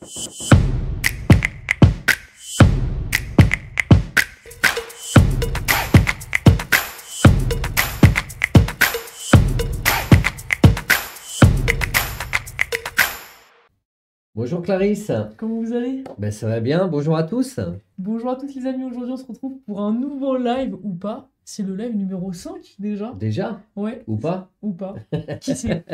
Bonjour Clarisse. Comment vous allez? Ben, ça va bien, bonjour à tous. Bonjour à tous les amis, aujourd'hui on se retrouve pour un nouveau live ou pas. C'est le live numéro 5 déjà. Déjà? Ouais. Ou pas? Ou pas. Qui sait?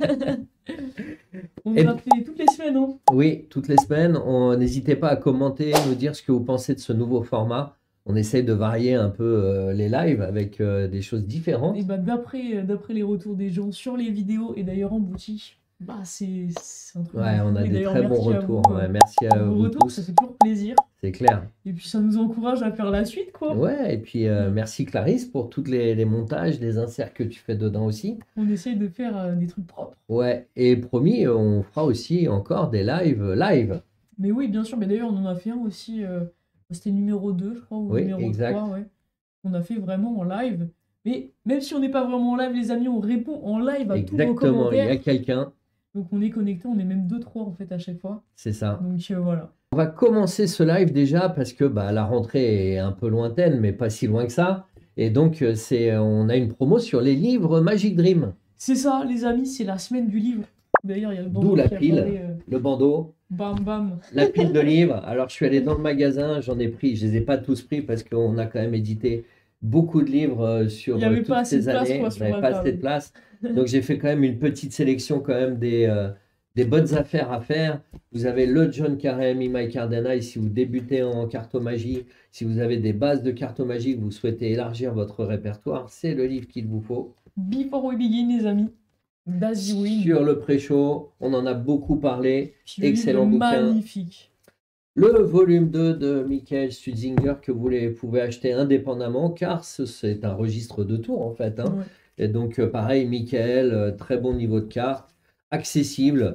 On Et- en a fait toutes les semaines, hein. Oui, toutes les semaines, n'hésitez pas à commenter, nous dire ce que vous pensez de ce nouveau format. On essaye de varier un peu les lives avec des choses différentes. Et bah d'après les retours des gens sur les vidéos et d'ailleurs en boutique, bah c'est un truc de Ouais, on fou. a Et des d'ailleurs très bons merci à retours. vous, Ouais, merci à pour vos vous retours, ça tous, fait toujours plaisir. c'est clair. Et puis ça nous encourage à faire la suite quoi. Ouais, et puis merci Clarisse pour tous les montages, les inserts que tu fais dedans aussi. On essaye de faire des trucs propres. Ouais, et promis, on fera aussi encore des live. Mais oui, bien sûr, mais d'ailleurs, on en a fait un aussi, c'était numéro 2 je crois, ou Oui, numéro exact. 3 ouais. On a fait vraiment en live. Mais même si on n'est pas vraiment en live, les amis, on répond en live à tous vos Exactement, il y a commentaires. quelqu'un, Donc on est connecté, on est même 2-3 en fait à chaque fois. c'est ça. Donc voilà. On va commencer ce live déjà parce que bah, la rentrée est un peu lointaine, mais pas si loin que ça. Et donc, on a une promo sur les livres Magic Dream. C'est ça, les amis, c'est la semaine du livre. D'ailleurs, il y a le D'où bandeau la qui pile, apparaît, le bandeau, bam bam. la pile de livres. Alors, je suis allé dans le magasin, j'en ai pris, je les ai pas tous pris parce qu'on a quand même édité beaucoup de livres sur Il y avait toutes pas assez de ces place, années. quoi, Je sur n'avais la pas assez de table. place. Donc, j'ai fait quand même une petite sélection quand même des bonnes affaires à faire. Vous avez le John Carey, Mike Cardena, si vous débutez en cartomagie, si vous avez des bases de cartomagie, que vous souhaitez élargir votre répertoire, c'est le livre qu'il vous faut. Before we begin, les amis. Daisy Win. Sur le pré-show, on en a beaucoup parlé. Puis le livre Excellent est bouquin. magnifique. Le volume 2 de Michael Stutzinger que vous pouvez acheter indépendamment car c'est un registre de tours en fait. Hein. Ouais. Et donc pareil, Michael, très bon niveau de carte, accessible,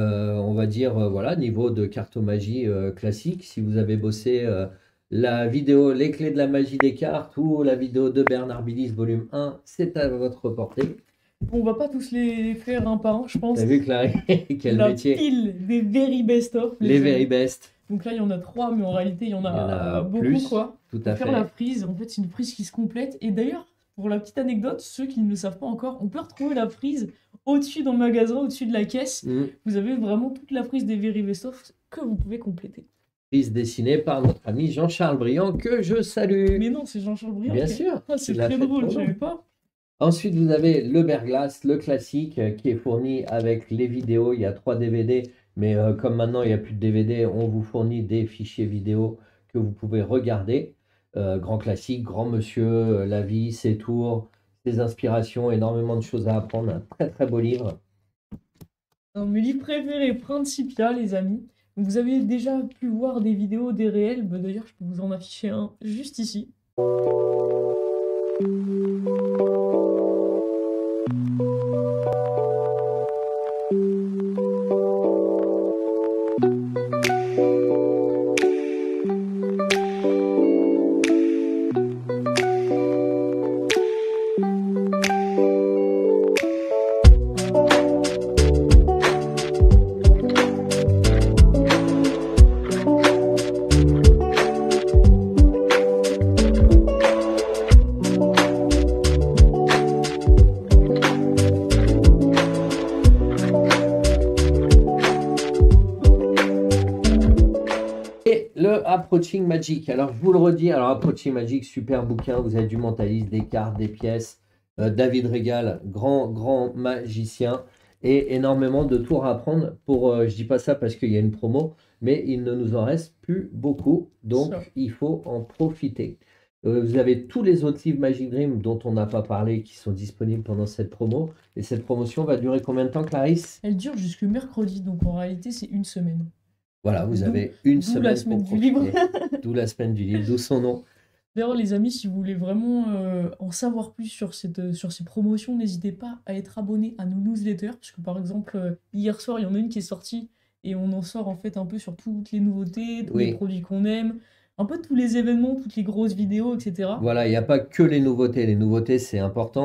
on va dire voilà, niveau de cartomagie classique. Si vous avez bossé la vidéo Les clés de la magie des cartes ou la vidéo de Bernard Billis volume 1, c'est à votre portée. On va pas tous les faire un par un, je pense. T'as vu Clarisse, quel La métier. pile des very best of. Les very best. Donc là, il y en a 3, mais en réalité, il y en Il y en a a beaucoup, plus, quoi. tout Pour à faire fait. la frise, en fait, c'est une frise qui se complète. Et d'ailleurs, pour la petite anecdote, ceux qui ne le savent pas encore, on peut retrouver la frise au-dessus dans le magasin, au-dessus de la caisse. Vous avez vraiment toute la frise des very best of que vous pouvez compléter. Frise dessinée par notre ami Jean-Charles Briand, que je salue. Mais non, c'est Jean-Charles Briand. Bien sûr. Ah, c'est il l'a très fait drôle, pour je nous. savais pas. Ensuite, vous avez le Berglas, le classique, qui est fourni avec les vidéos. Il y a 3 DVD, mais comme maintenant il n'y a plus de DVD, on vous fournit des fichiers vidéo que vous pouvez regarder. Grand classique, grand monsieur, la vie, ses tours, ses inspirations, énormément de choses à apprendre. Un très très beau livre. Mes livres préférés, Principia, les amis. Vous avez déjà pu voir des vidéos, des réels. Bah, d'ailleurs, je peux vous en afficher un juste ici. Et le Approaching Magic. Alors, je vous le redis, alors Approaching Magic, super bouquin. Vous avez du mentaliste, des cartes, des pièces. David Régal, grand magicien. Et énormément de tours à apprendre. Je dis pas ça parce qu'il y a une promo, mais il ne nous en reste plus beaucoup. Donc, Ça. il faut en profiter. Vous avez tous les autres livres Magic Dream dont on n'a pas parlé qui sont disponibles pendant cette promo. Et cette promotion va durer combien de temps, Clarisse? Elle dure jusque mercredi, donc en réalité, c'est une semaine. Voilà, vous D'où- avez une d'où la semaine semaine pour du livre. profiter. D'où la semaine du livre, d'où son nom. D'ailleurs, les amis, si vous voulez vraiment en savoir plus sur ces promotions, n'hésitez pas à être abonné à nos newsletters. Parce que par exemple, hier soir, il y en a une qui est sortie et on en sort en fait un peu sur toutes les nouveautés, tous les Oui. produits qu'on aime, un peu tous les événements, toutes les grosses vidéos, etc. Voilà, il n'y a pas que les nouveautés. Les nouveautés, c'est important.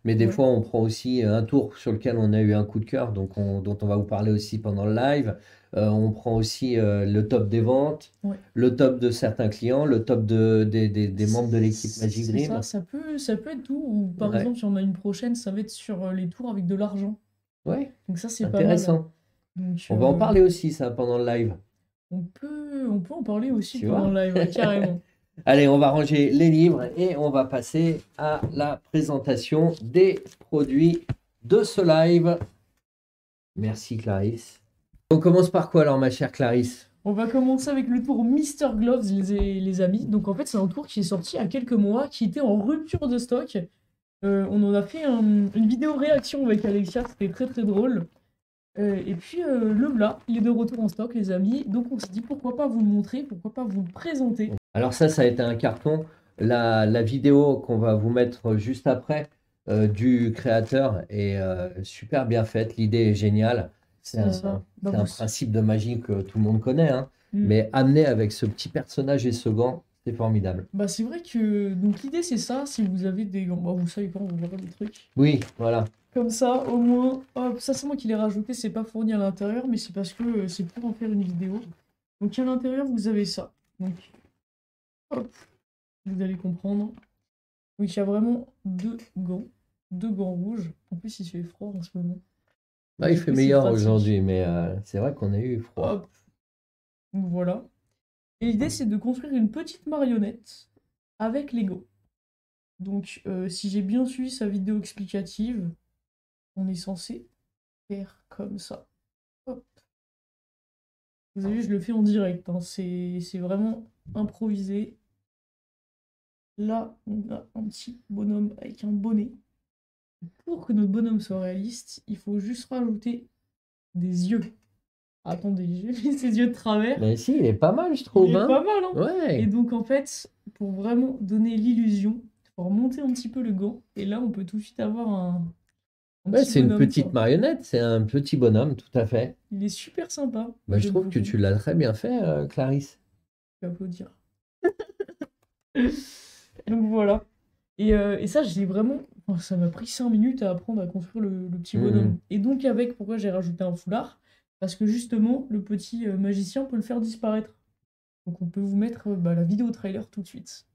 mais des Ouais. fois on prend aussi un tour sur lequel on a eu un coup de cœur, dont on va vous parler aussi pendant le live. On prend aussi le top des ventes, Ouais. le top de certains clients, le top des membres de l'équipe Magic C'est ça, Dream. ça peut être tout. Ou par Ouais, exemple, si on a une prochaine, ça va être sur les tours avec de l'argent. ouais, Donc ça, c'est pas mal. intéressant. Donc On va en parler aussi, ça, pendant le live, on peut en parler aussi tu pendant vois? le live, ouais, carrément. Allez, on va ranger les livres et on va passer à la présentation des produits de ce live. Merci Clarisse. On commence par quoi alors, ma chère Clarisse? On va commencer avec le tour Mister Gloves, les amis. Donc en fait, c'est un tour qui est sorti il y a quelques mois, qui était en rupture de stock. On en a fait une vidéo réaction avec Alexia, c'était très très drôle. Et puis le voilà, il est de retour en stock, les amis. Donc on s'est dit pourquoi pas vous le montrer, pourquoi pas vous le présenter. Alors ça a été un carton. La vidéo qu'on va vous mettre juste après du créateur est super bien faite. L'idée est géniale. C'est ça. Bah, C'est un principe de magie que tout le monde connaît, hein. Mais amené avec ce petit personnage et ce gant, c'est formidable. Bah c'est vrai que donc l'idée c'est ça, si vous avez des gants, bah, vous savez pas, on va voir des trucs. Oui, voilà. Comme ça, au moins, hop, ça c'est moi qui l'ai rajouté, c'est pas fourni à l'intérieur, mais c'est parce que c'est pour en faire une vidéo. Donc à l'intérieur, vous avez ça. Donc, hop, vous allez comprendre. Donc il y a vraiment deux gants rouges. En plus, il fait froid en ce moment. Bah, il Du fait coup, c'est meilleur pratique. aujourd'hui, mais c'est vrai qu'on a eu froid. Hop, donc voilà. Et l'idée, c'est de construire une petite marionnette avec Lego. Donc, si j'ai bien suivi sa vidéo explicative, on est censé faire comme ça. Hop. Vous avez vu, je le fais en direct, hein. C'est vraiment improvisé. Là, on a un petit bonhomme avec un bonnet. Pour que notre bonhomme soit réaliste, il faut juste rajouter des yeux. Attendez, j'ai mis ses yeux de travers. Mais si, il est pas mal, je Il trouve, est hein. pas mal, hein. Et Ouais. donc, en fait, pour vraiment donner l'illusion, il faut remonter un petit peu le gant. Et là, on peut tout de suite avoir un Ouais, petit c'est une bonhomme, petite quoi. marionnette, c'est un petit bonhomme, tout à fait. Il est super sympa. Bah, je J'aime trouve que beaucoup. tu l'as très bien fait, Clarisse. Je vais applaudir. Donc voilà. Et ça, j'ai vraiment. Enfin, ça m'a pris 5 minutes à apprendre à construire le petit bonhomme. Et donc, pourquoi j'ai rajouté un foulard? Parce que justement, le petit magicien peut le faire disparaître. Donc, on peut vous mettre la vidéo trailer tout de suite.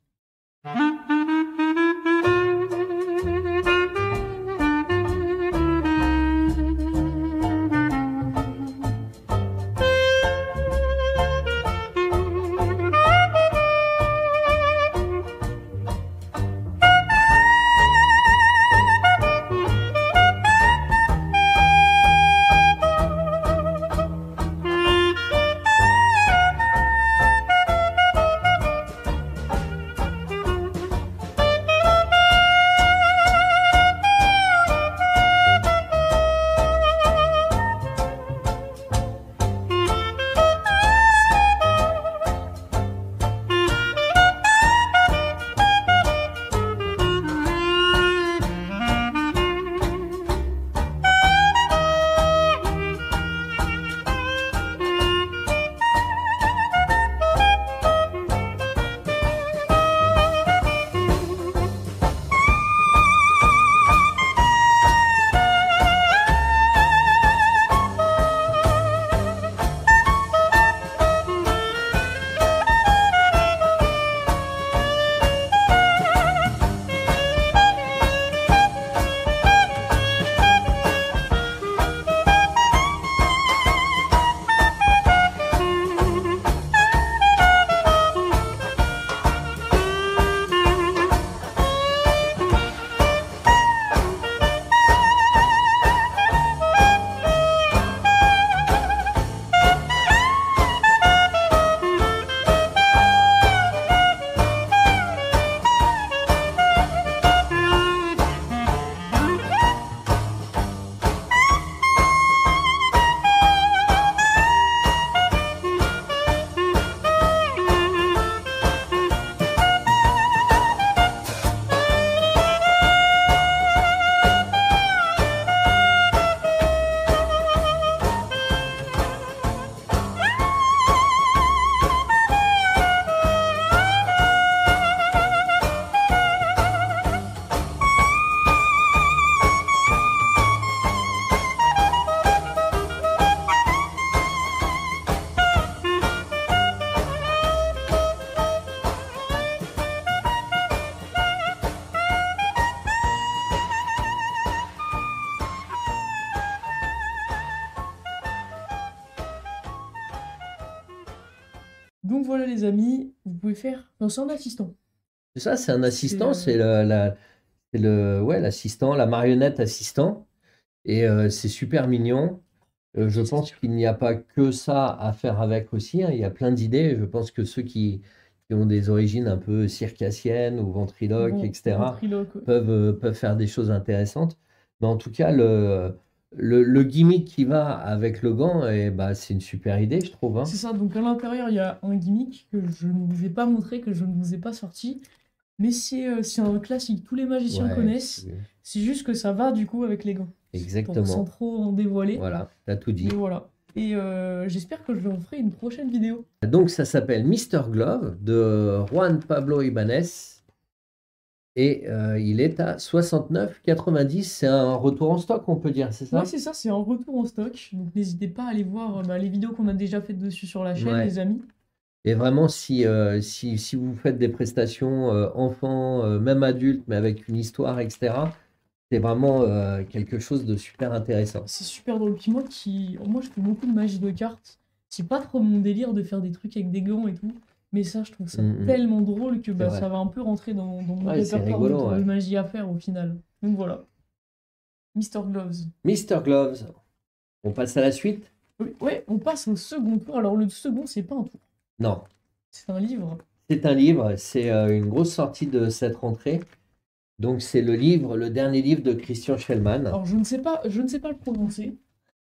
Donc voilà les amis, vous pouvez faire... Non, c'est un assistant. C'est ça, c'est un C'est assistant, ouais, l'assistant, la marionnette assistant. Et c'est super mignon. Je c'est pense sûr. qu'il n'y a pas que ça à faire avec aussi, hein. Il y a plein d'idées. Je pense que ceux qui ont des origines un peu circassiennes ou ventriloques, etc., Ventriloque, ouais. peuvent faire des choses intéressantes. Mais en tout cas, le gimmick qui va avec le gant, bah, c'est une super idée, je trouve, C'est hein. ça, donc à l'intérieur, il y a un gimmick que je ne vous ai pas montré, que je ne vous ai pas sorti. Mais c'est un classique, tous les magiciens Ouais, connaissent. C'est juste que ça va du coup avec les gants. Sans exactement. trop en dévoiler. Voilà, t'as tout Mais dit. voilà. Et j'espère que je vous ferai une prochaine vidéo. Donc, ça s'appelle Mister Glove de Juan Pablo Ibanez. Et il est à 69,90. C'est un retour en stock, on peut dire, c'est Ouais, ça? c'est ça, c'est un retour en stock. Donc n'hésitez pas à aller voir les vidéos qu'on a déjà faites dessus sur la chaîne, Ouais. les amis. Et vraiment, si vous faites des prestations enfants, même adultes, mais avec une histoire, etc., c'est vraiment quelque chose de super intéressant. C'est super drôle. Puis moi, je fais beaucoup de magie de cartes. C'est pas trop mon délire de faire des trucs avec des gants et tout. Mais ça, je trouve ça Mm, mm. tellement drôle que C'est ça vrai. va un peu rentrer dans mon Ouais, c'est répertoire rigolo, de ouais. magie à faire au final. Donc voilà. Mister Gloves. Mister Gloves. On passe à la suite? Oui, ouais, on passe au second tour. Alors le second, c'est pas un tour. Non. C'est un livre. C'est un livre, c'est une grosse sortie de cette rentrée. Donc, c'est le dernier livre de Christian Schellman. Alors je ne sais pas le prononcer.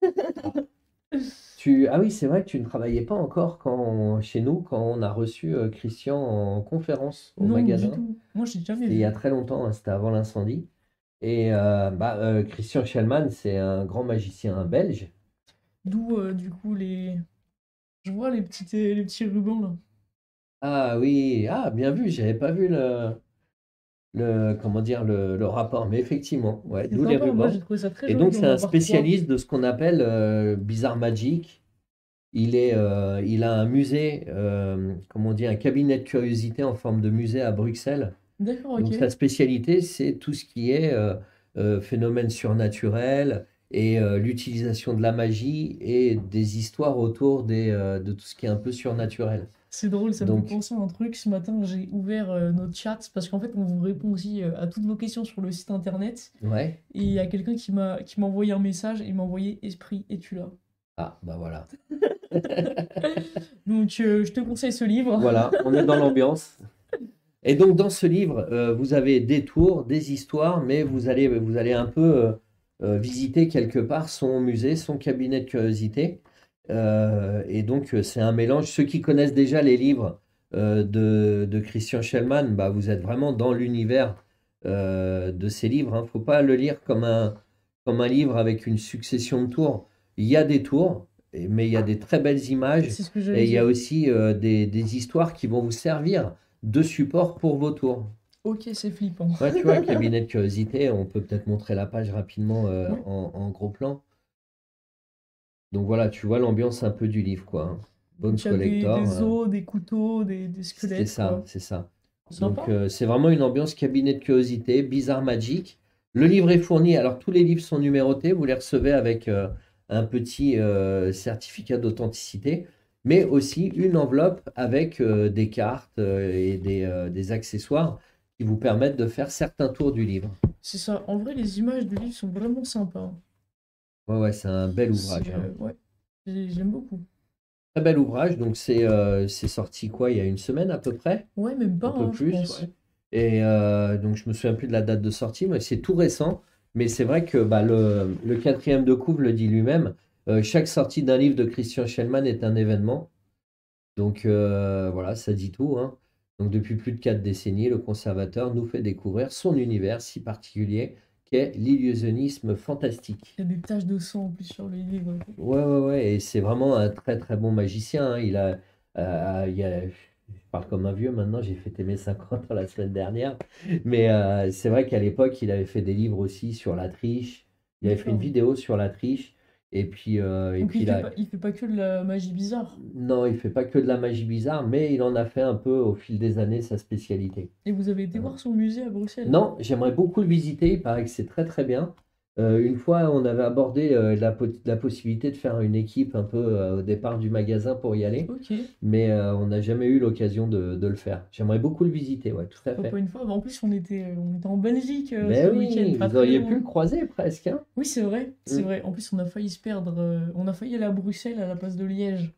Ah oui, c'est vrai que tu ne travaillais pas encore chez nous quand on a reçu Christian en conférence au Non, du magasin. tout. Moi, j'ai jamais C'était il y a vu. très longtemps, hein, c'était avant l'incendie. Et Christian Schellman, c'est un grand magicien belge. D'où du coup je vois les petits rubans là. Ah oui, ah bien vu, j'avais pas vu comment dire, le rapport, mais effectivement, ouais, C'est d'où les sympa. Moi, rubans. j'ai trouvé ça très Et joli donc, c'est d'en un avoir trois. spécialiste de ce qu'on appelle Bizarre Magic. Il a un musée, comment on dit, un cabinet de curiosité en forme de musée à Bruxelles. D'accord, Donc ok. sa spécialité, c'est tout ce qui est phénomène surnaturel et l'utilisation de la magie et des histoires autour de tout ce qui est un peu surnaturel. C'est drôle, ça me fait Donc, penser à un truc. Ce matin, j'ai ouvert notre chat parce qu'en fait, on vous répond aussi à toutes vos questions sur le site internet. ouais. Et il y a quelqu'un qui m'a envoyé un message et il m'a envoyé Esprit, es-tu là? Ah, bah voilà. Donc, je te conseille ce livre. Voilà, on est dans l'ambiance. Et donc, dans ce livre, vous avez des tours, des histoires, mais vous allez un peu visiter quelque part son musée, son cabinet de curiosité. Et donc, c'est un mélange. Ceux qui connaissent déjà les livres de Christian Schellman, bah, vous êtes vraiment dans l'univers de ces livres, hein. Faut pas le lire comme un livre avec une succession de tours. Il y a des tours, mais il y a des très belles images C'est ce que j'allais et il y a dire. aussi des histoires qui vont vous servir de support pour vos tours. Ok, c'est flippant. Ouais, tu vois, cabinet de curiosité, on peut peut-être montrer la page rapidement Ouais. en gros plan. Donc voilà, tu vois l'ambiance un peu du livre, quoi, hein. Bones Donc, il y a Collector, des os, des couteaux, des c'est squelettes, ça, quoi. c'est ça. Donc Sympa. c'est vraiment une ambiance cabinet de curiosité, Bizarre Magic. Le livre est fourni, alors tous les livres sont numérotés, vous les recevez avec un petit certificat d'authenticité, mais aussi une enveloppe avec des cartes et des accessoires qui vous permettent de faire certains tours du livre. C'est ça. En vrai, les images du livre sont vraiment sympas. Ouais, ouais, c'est un bel ouvrage, hein. Ouais, j'aime beaucoup. Très bel ouvrage, donc c'est sorti quoi, il y a une semaine à peu près? Ouais, même pas, Un peu hein, je plus, pense. ouais. Et donc je me souviens plus de la date de sortie, mais c'est tout récent. Mais c'est vrai que bah, le quatrième de couve le dit lui-même. Chaque sortie d'un livre de Christian Schellman est un événement. Donc voilà, ça dit tout, hein. Donc depuis plus de 4 décennies, le conservateur nous fait découvrir son univers si particulier qu'est l'illusionnisme fantastique. Il y a des taches de sang en plus sur les livres. Ouais, ouais, ouais, et c'est vraiment un très très bon magicien, hein. Je parle comme un vieux maintenant, j'ai fêté mes 50 ans la semaine dernière, mais c'est vrai qu'à l'époque, il avait fait des livres aussi sur la triche, il avait fait une D'accord. vidéo sur la triche, et Donc puis là, il fait pas que de la magie bizarre. non, il fait pas que de la magie bizarre, mais il en a fait un peu au fil des années sa spécialité. Et vous avez été Hein. voir son musée à Bruxelles. Non, j'aimerais beaucoup le visiter, il paraît que c'est très très bien. Une fois, on avait abordé la possibilité de faire une équipe un peu au départ du magasin pour y aller, Ok. mais on n'a jamais eu l'occasion de le faire. J'aimerais beaucoup le visiter, ouais, tout à Pourquoi pas fait. une fois? Bah, en plus, on était en Belgique ce Ben week-end, oui, pas vous très auriez pu loin. le croiser presque, hein? Oui, c'est vrai, c'est Mm. vrai. En plus, on a failli se perdre. On a failli aller à Bruxelles à la place de Liège.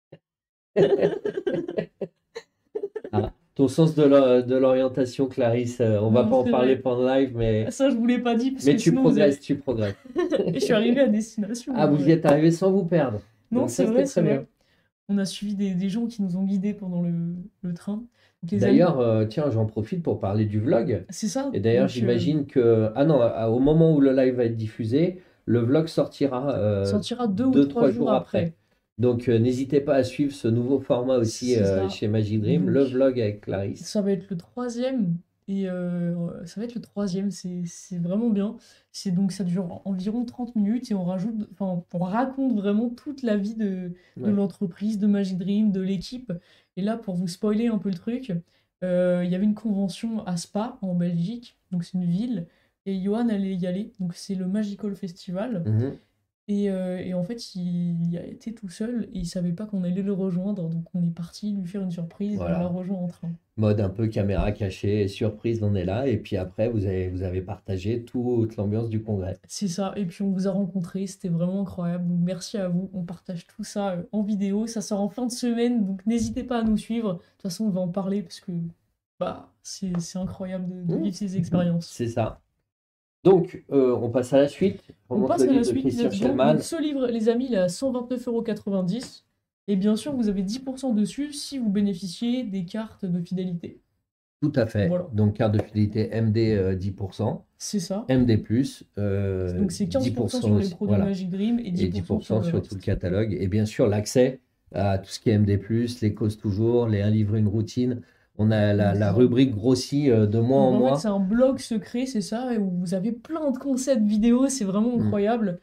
Ah, ton sens de l'orientation, Clarisse, on va Non, pas en c'est parler vrai. pendant le live, Ça, je vous l'ai pas dit parce mais que tu sinon vous progresses, allez. tu progresses. Et je suis arrivé à destination Ah, en vous y vrai. êtes arrivé sans vous perdre. Non, Donc c'est ça, c'était vrai, c'est très bien. vrai. On a suivi des gens qui nous ont guidés pendant le train. Donc, les amis, D'ailleurs, tiens, j'en profite pour parler du vlog. c'est ça. Et d'ailleurs, Donc, j'imagine que... Ah non, au moment où le live va être diffusé, le vlog sortira sortira 2 ou 3 2, 3 jours jours après. après. Donc, n'hésitez pas à suivre ce nouveau format aussi C'est ça. chez Magic Dream, le Donc, vlog avec Clarisse. ça va être le troisième. Et ça va être le troisième, c'est vraiment bien. C'est donc ça dure environ 30 minutes et enfin, on raconte vraiment toute la vie de Ouais. l'entreprise, de Magic Dream, de l'équipe. Et là, pour vous spoiler un peu le truc, il y avait une convention à Spa en Belgique, donc c'est une ville, et Johan allait y aller, donc c'est le Magical Festival. Mhm. Et en fait, il y a été tout seul et il savait pas qu'on allait le rejoindre, donc on est parti lui faire une surprise et on l'a Voilà. rejoint en train. Mode un peu caméra cachée, surprise, on est là. Et puis après, vous avez partagé toute l'ambiance du congrès. C'est ça, et puis on vous a rencontrés, c'était vraiment incroyable, donc merci à vous, on partage tout ça en vidéo, ça sort en fin de semaine, donc n'hésitez pas à nous suivre, de toute façon on va en parler parce que bah, c'est incroyable de Mhm. vivre ces expériences. C'est ça. Donc, on passe à la suite. Je On remonte le passe à la livre de suite, Christian let's go. Donc Schellman. ce livre, les amis, il est à 129,90 €, et bien sûr vous avez 10% dessus si vous bénéficiez des cartes de fidélité. Tout à fait. Voilà, Donc, carte de fidélité MD 10%, c'est ça. MD+, Donc c'est 15% 10% sur les aussi. produits Voilà. Magic Dream et Et 10% sur 10% le sur tout le reste. catalogue. Et bien sûr, l'accès à tout ce qui est MD+, les causes toujours, les un livre, une routine. On a Donc, c'est la ça. rubrique grossit de mois en Donc en fait, c'est mois. un blog secret, c'est ça, et où vous avez plein de concepts vidéo, c'est vraiment Mm. incroyable.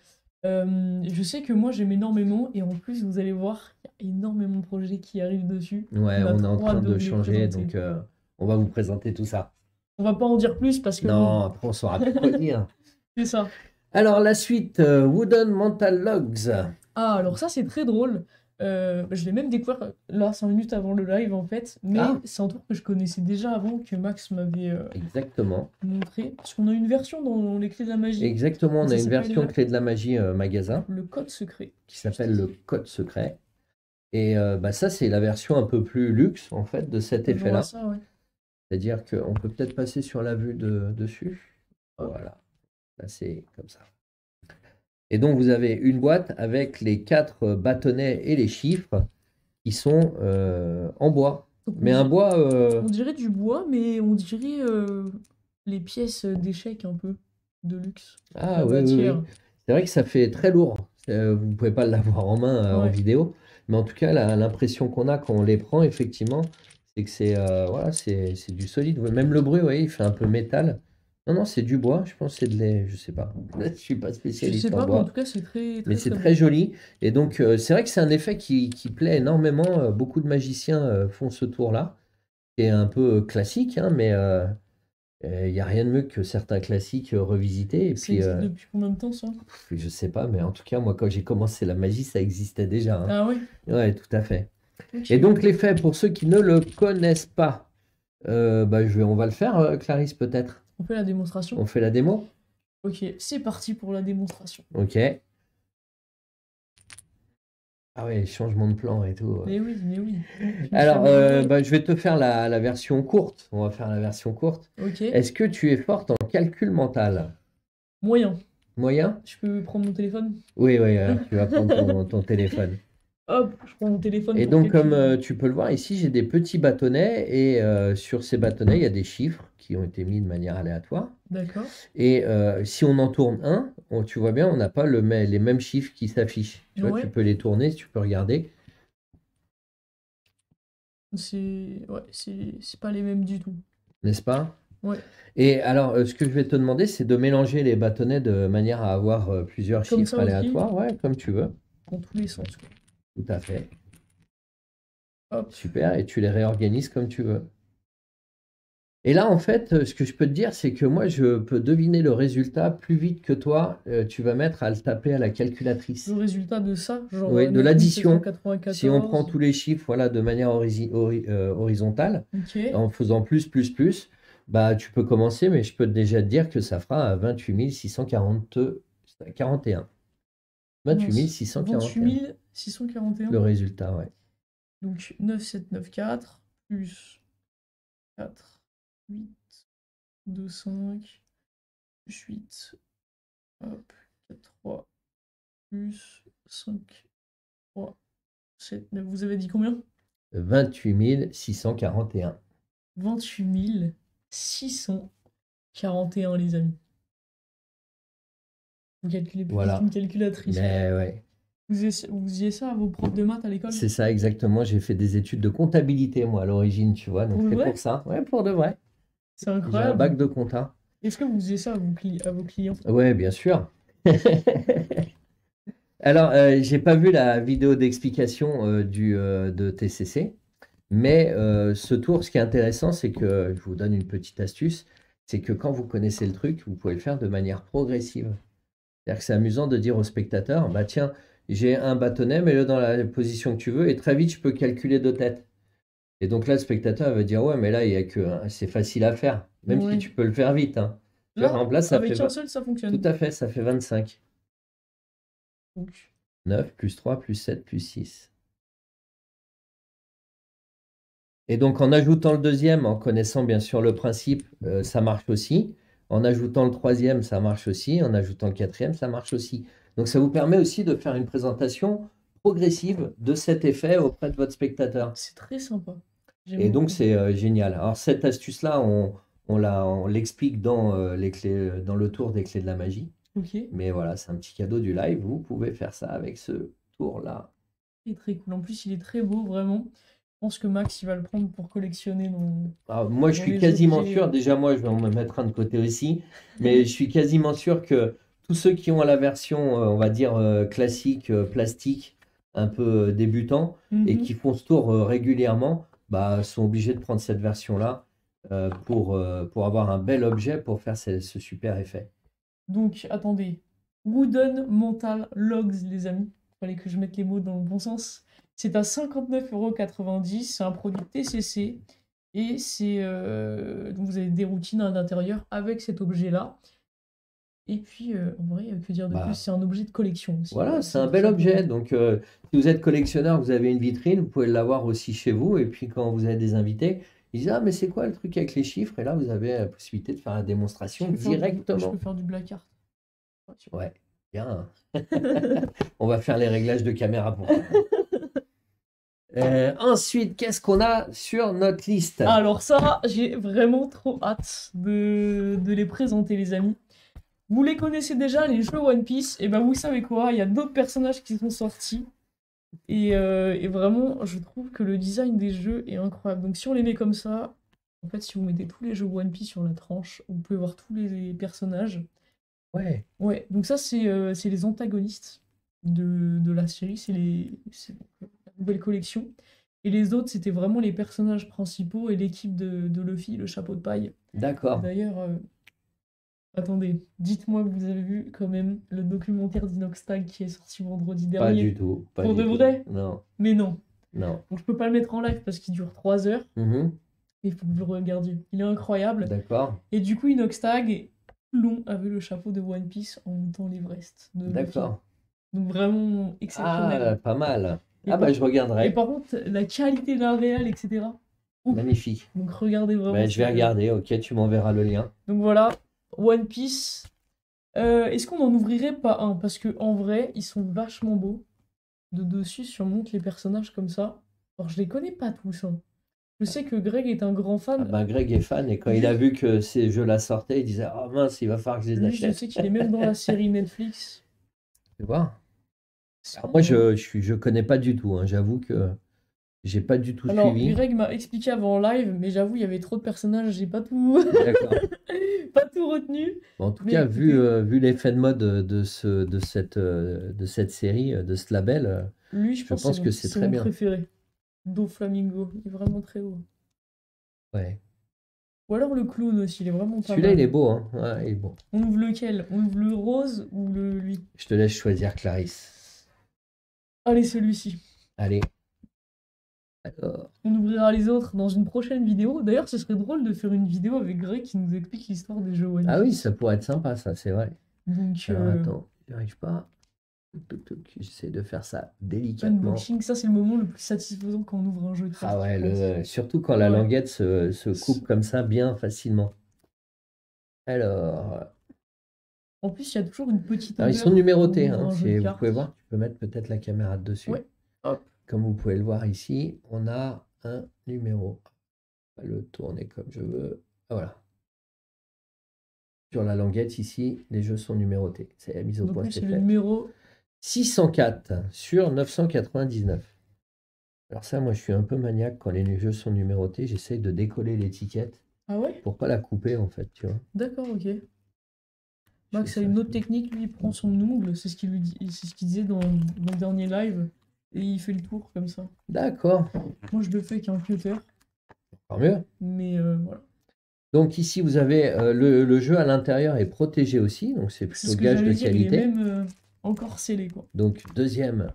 Je sais que moi j'aime énormément, et en plus, vous allez voir, il y a énormément de projets qui arrivent dessus. Ouais, On a on est en trop train hâte de de vous les changer, présenter. donc on va vous présenter tout ça. On va pas en dire plus parce que bon, Non, après on saura plus quoi dire. c'est ça. Alors la suite, Wooden Mental Logs. Ah, alors ça, c'est très drôle. Je l'ai même découvert là, 5 minutes avant le live en fait, mais Ah, c'est un truc que je connaissais déjà avant, que Max m'avait exactement. montré. Parce qu'on a une version dans les clés de la magie, Exactement, et on ça a une version s'appelle Clé de la Magie magasin le code secret. qui Juste s'appelle le ici. Code Secret. Et bah, ça, c'est la version un peu plus luxe en fait de cet Je vois effet-là. ça, ouais. C'est-à-dire qu'on peut peut-être passer sur la vue dessus. Hop. Voilà, là c'est comme ça. Et donc vous avez une boîte avec les 4 bâtonnets et les chiffres qui sont en bois. Donc Mais un bois. on dirait du bois, mais on dirait les pièces d'échecs un peu, de luxe. Ah La oui, oui, matière. oui. C'est vrai que ça fait très lourd. Vous ne pouvez pas l'avoir en main en Ouais. vidéo. Mais en tout cas, l'impression qu'on a quand on les prend, effectivement, c'est que voilà, c'est du solide. Même le bruit, vous voyez, il fait un peu métal. Non, non, c'est du bois. Je pense que c'est de lait. Je sais pas. Je suis pas Je sais spécialiste en pas, mais en tout bois. cas, c'est très, Mais très, c'est très très beau. joli. Et donc, c'est vrai que c'est un effet qui plaît énormément. Beaucoup de magiciens font ce tour-là, qui est un peu classique, hein, mais il n'y a rien de mieux que certains classiques revisités. Et Ça puis, existe depuis combien de temps, ça? je sais pas, mais en tout cas, moi, quand j'ai commencé la magie, ça existait déjà, hein. Ah ouais? Ouais, tout à fait. Ok. Et donc, l'effet, pour ceux qui ne le connaissent pas, bah, on va le faire, Clarisse, peut-être. On fait la démonstration? On fait la démo? Ok, c'est parti pour la démonstration. Ok. Ah ouais, changement de plan et tout. Mais oui, mais oui. Je me suis Alors, amélioré. bah, je vais te faire la version courte. On va faire la version courte. Ok. Est-ce que tu es forte en calcul mental? Moyen. Moyen? Je peux prendre mon téléphone? Oui, oui, tu vas prendre ton téléphone. Hop, je prends mon téléphone Et pour donc, comme calculer. tu peux le voir ici, j'ai des petits bâtonnets et sur ces bâtonnets, il y a des chiffres qui ont été mis de manière aléatoire. D'accord. Et si on en tourne un, tu vois bien, on n'a pas les mêmes chiffres qui s'affichent. Tu vois, tu Ouais, peux les tourner, tu peux regarder, c'est pas les mêmes du tout. n'est-ce pas? Ouais. Et alors, ce que je vais te demander, c'est de mélanger les bâtonnets de manière à avoir plusieurs Comme chiffres ça aussi, aléatoires. Ouais, comme tu veux. dans tous les sens, quoi. Tout à fait. Hop. Super. Et tu les réorganises comme tu veux. Et là, en fait, ce que je peux te dire, c'est que moi, je peux deviner le résultat plus vite que toi. Tu vas mettre à le taper à la Le calculatrice. résultat de ça, genre Oui, de l'addition. Si on prend 9794. tous les chiffres, voilà, de manière horizontale, Ok. en faisant plus, bah, tu peux commencer, mais je peux déjà te dire que ça fera 28 641. 28 Mince. 641. 28 641. Le résultat, ouais. Donc 9794 plus 4, 8, 2, 5, plus 8, hop, 4, 3, plus 5, 3, 7, 9. Vous avez dit combien? 28 641. 28 641, les amis. Vous calculez plus vite Voilà. qu'une calculatrice. Mais ouais, Vous faisiez ça à vos profs de maths à l'école? c'est ça exactement. J'ai fait des études de comptabilité, moi, à l'origine, tu vois. Donc Pour de c'est vrai? pour ça. Ouais, pour de vrai. C'est J'ai un bac incroyable. de compta. Est-ce que vous faisiez ça à vos clients? Ouais, bien sûr. Alors, j'ai pas vu la vidéo d'explication de TCC, mais ce tour, ce qui est intéressant, c'est que, je vous donne une petite astuce, c'est que quand vous connaissez le truc, vous pouvez le faire de manière progressive. C'est-à-dire que c'est amusant de dire au spectateur, bah tiens, j'ai un bâtonnet, mets-le dans la position que tu veux, et très vite, je peux calculer de tête. Et donc là, le spectateur va dire, ouais, mais là, il y a que, c'est facile à faire, même si Ouais. tu peux le faire vite, hein. Tu vois, par Là, exemple, là, ça fait avec un seul, ça tout fonctionne. à fait, ça fait 25. Donc, 9 plus 3 plus 7 plus 6. Et donc, en ajoutant le deuxième, en connaissant bien sûr le principe, ça marche aussi. En ajoutant le troisième, ça marche aussi. En ajoutant le quatrième, ça marche aussi. Donc, ça vous permet aussi de faire une présentation progressive de cet effet auprès de votre spectateur. c'est très sympa. J'aime Et donc, beaucoup. c'est génial. Alors, cette astuce-là, on l'explique dans, les clés, dans le tour des clés de la magie. Ok. Mais voilà, c'est un petit cadeau du live. Vous pouvez faire ça avec ce tour-là. Il est très cool. En plus, il est très beau, vraiment. Je pense que Max, il va le prendre pour collectionner Alors, moi, je dans suis les quasiment objets. sûr, déjà moi, je vais en me mettre un de côté aussi, mais je suis quasiment sûr que tous ceux qui ont la version, on va dire, classique, plastique, un peu débutant, et Mhm. qui font ce tour régulièrement, bah, sont obligés de prendre cette version-là pour avoir un bel objet pour faire ce super effet. Donc, attendez. Wooden Mental Logs, les amis. Fallait que je mette les mots dans le bon sens. C'est à 59,90 €. C'est un produit TCC. Et donc vous avez des routines à l'intérieur avec cet objet-là. Et puis, en vrai, que dire de plus? Bah, C'est un objet de collection aussi, voilà, voilà, c'est c'est un le plus bel objet. important. Donc, si vous êtes collectionneur, vous avez une vitrine, vous pouvez l'avoir aussi chez vous. Et puis, quand vous avez des invités, ils disent, ah, mais c'est quoi le truc avec les chiffres? Et là, vous avez la possibilité de faire la démonstration Je peux directement. faire du black art. Ouais, Ouais, bien. On va faire les réglages de caméra pour ça. Ensuite, qu'est-ce qu'on a sur notre liste? Alors ça, j'ai vraiment trop hâte de les présenter, les amis. Vous les connaissez déjà, les jeux One Piece, et ben vous savez quoi, il y a d'autres personnages qui sont sortis. Et vraiment, je trouve que le design des jeux est incroyable. Donc si on les met comme ça, en fait, si vous mettez tous les jeux One Piece sur la tranche, vous pouvez voir tous les personnages. Ouais, Ouais, donc ça, c'est les antagonistes de la série, c'est la nouvelle collection. Et les autres, c'était vraiment les personnages principaux et l'équipe de Luffy, le chapeau de paille. d'accord. D'ailleurs, attendez, dites-moi que vous avez vu quand même le documentaire d'Inoxtag qui est sorti vendredi Pas du dernier. tout, pas Pour de du tout. vrai? Non, Mais non. non. Donc je peux pas le mettre en live parce qu'il dure 3 heures, Mhm, mais il faut que vous le regardiez. Il est incroyable. d'accord, Et du coup, Inoxtag et Long avait le chapeau de One Piece en montant l'Everest de Luffy. d'accord. Donc vraiment Ah, exceptionnel. pas mal. Et Ah, bah, par, je et regarderai. par contre, la qualité d'un réel, etc. Ouf. Magnifique. Donc regardez vraiment Ben, je vais cette. regarder, ok, tu m'enverras le lien. Donc voilà, One Piece. Est-ce qu'on en ouvrirait pas un? Parce que en vrai, ils sont vachement beaux. De dessus surmontent les personnages comme ça. Alors je les connais pas tous, hein. Je sais que Greg est un grand Ah fan. ben, Greg est fan et quand il a Lui, vu que ces jeux-là sortaient, il disait, oh mince, il va falloir que je les lui, je achète. sais qu'il est même dans la série Netflix. Tu vois? C'est Alors moi, incroyable. je connais pas du tout, hein. J'avoue que j'ai pas du tout Alors, suivi. Greg m'a expliqué avant en live, mais j'avoue, il y avait trop de personnages, j'ai pas tout, D'accord. pas tout retenu. Bon, en tout Mais cas, écoutez, vu l'effet de mode de cette série, de ce label, lui, je je pense que pense que c'est c'est très mon bien. préféré. Doflamingo, il est vraiment très haut. Ouais. Ou alors le clown aussi, il est vraiment pas Celui-là, il est mal. beau, hein. Ouais, il est beau. On ouvre lequel? On ouvre le rose ou lui? Je te laisse choisir, Clarisse. Allez, celui-ci. Allez. Alors. On ouvrira les autres dans une prochaine vidéo. D'ailleurs, ce serait drôle de faire une vidéo avec Greg qui nous explique l'histoire des jeux One Ah oui, Piece. ça pourrait être sympa, ça, c'est vrai. Donc, Alors, attends, j'arrive pas. Touc, touc, j'essaie de faire ça délicatement. unboxing, ça c'est le moment le plus satisfaisant quand on ouvre un jeu de cartes. Ah ouais, je pense. surtout quand la Ouais. languette se coupe comme ça bien facilement. Alors, En plus, il y a toujours une petite ils odeur sont quand numérotés, on ouvre hein, un jeu de vous cartes. pouvez voir, tu peux mettre peut-être la caméra dessus. Ouais. Hop. Comme vous pouvez le voir ici, on a un numéro. Je vais le tourner comme je veux. Ah, voilà. Sur la languette ici, les jeux sont numérotés. C'est la mise au Donc point, lui, c'est c'est le fait. numéro. 604 sur 999. Alors ça, moi, je suis un peu maniaque quand les jeux sont numérotés. J'essaye de décoller l'étiquette Ah ouais? pour pas la couper, en fait, tu vois. D'accord, ok. Je Max fais a ça, une je autre fais- technique, lui, il prend son ongle, c'est ce qu'il c'est ce qu'il disait dans le dernier live, et il fait le tour comme ça. D'accord, Moi, je le fais avec un cutter, encore mieux. mais voilà. Donc ici, vous avez le jeu à l'intérieur est protégé aussi, donc c'est C'est plutôt ce que gage de j'allais dire, il est qualité. même encore scellé, quoi. Donc deuxième,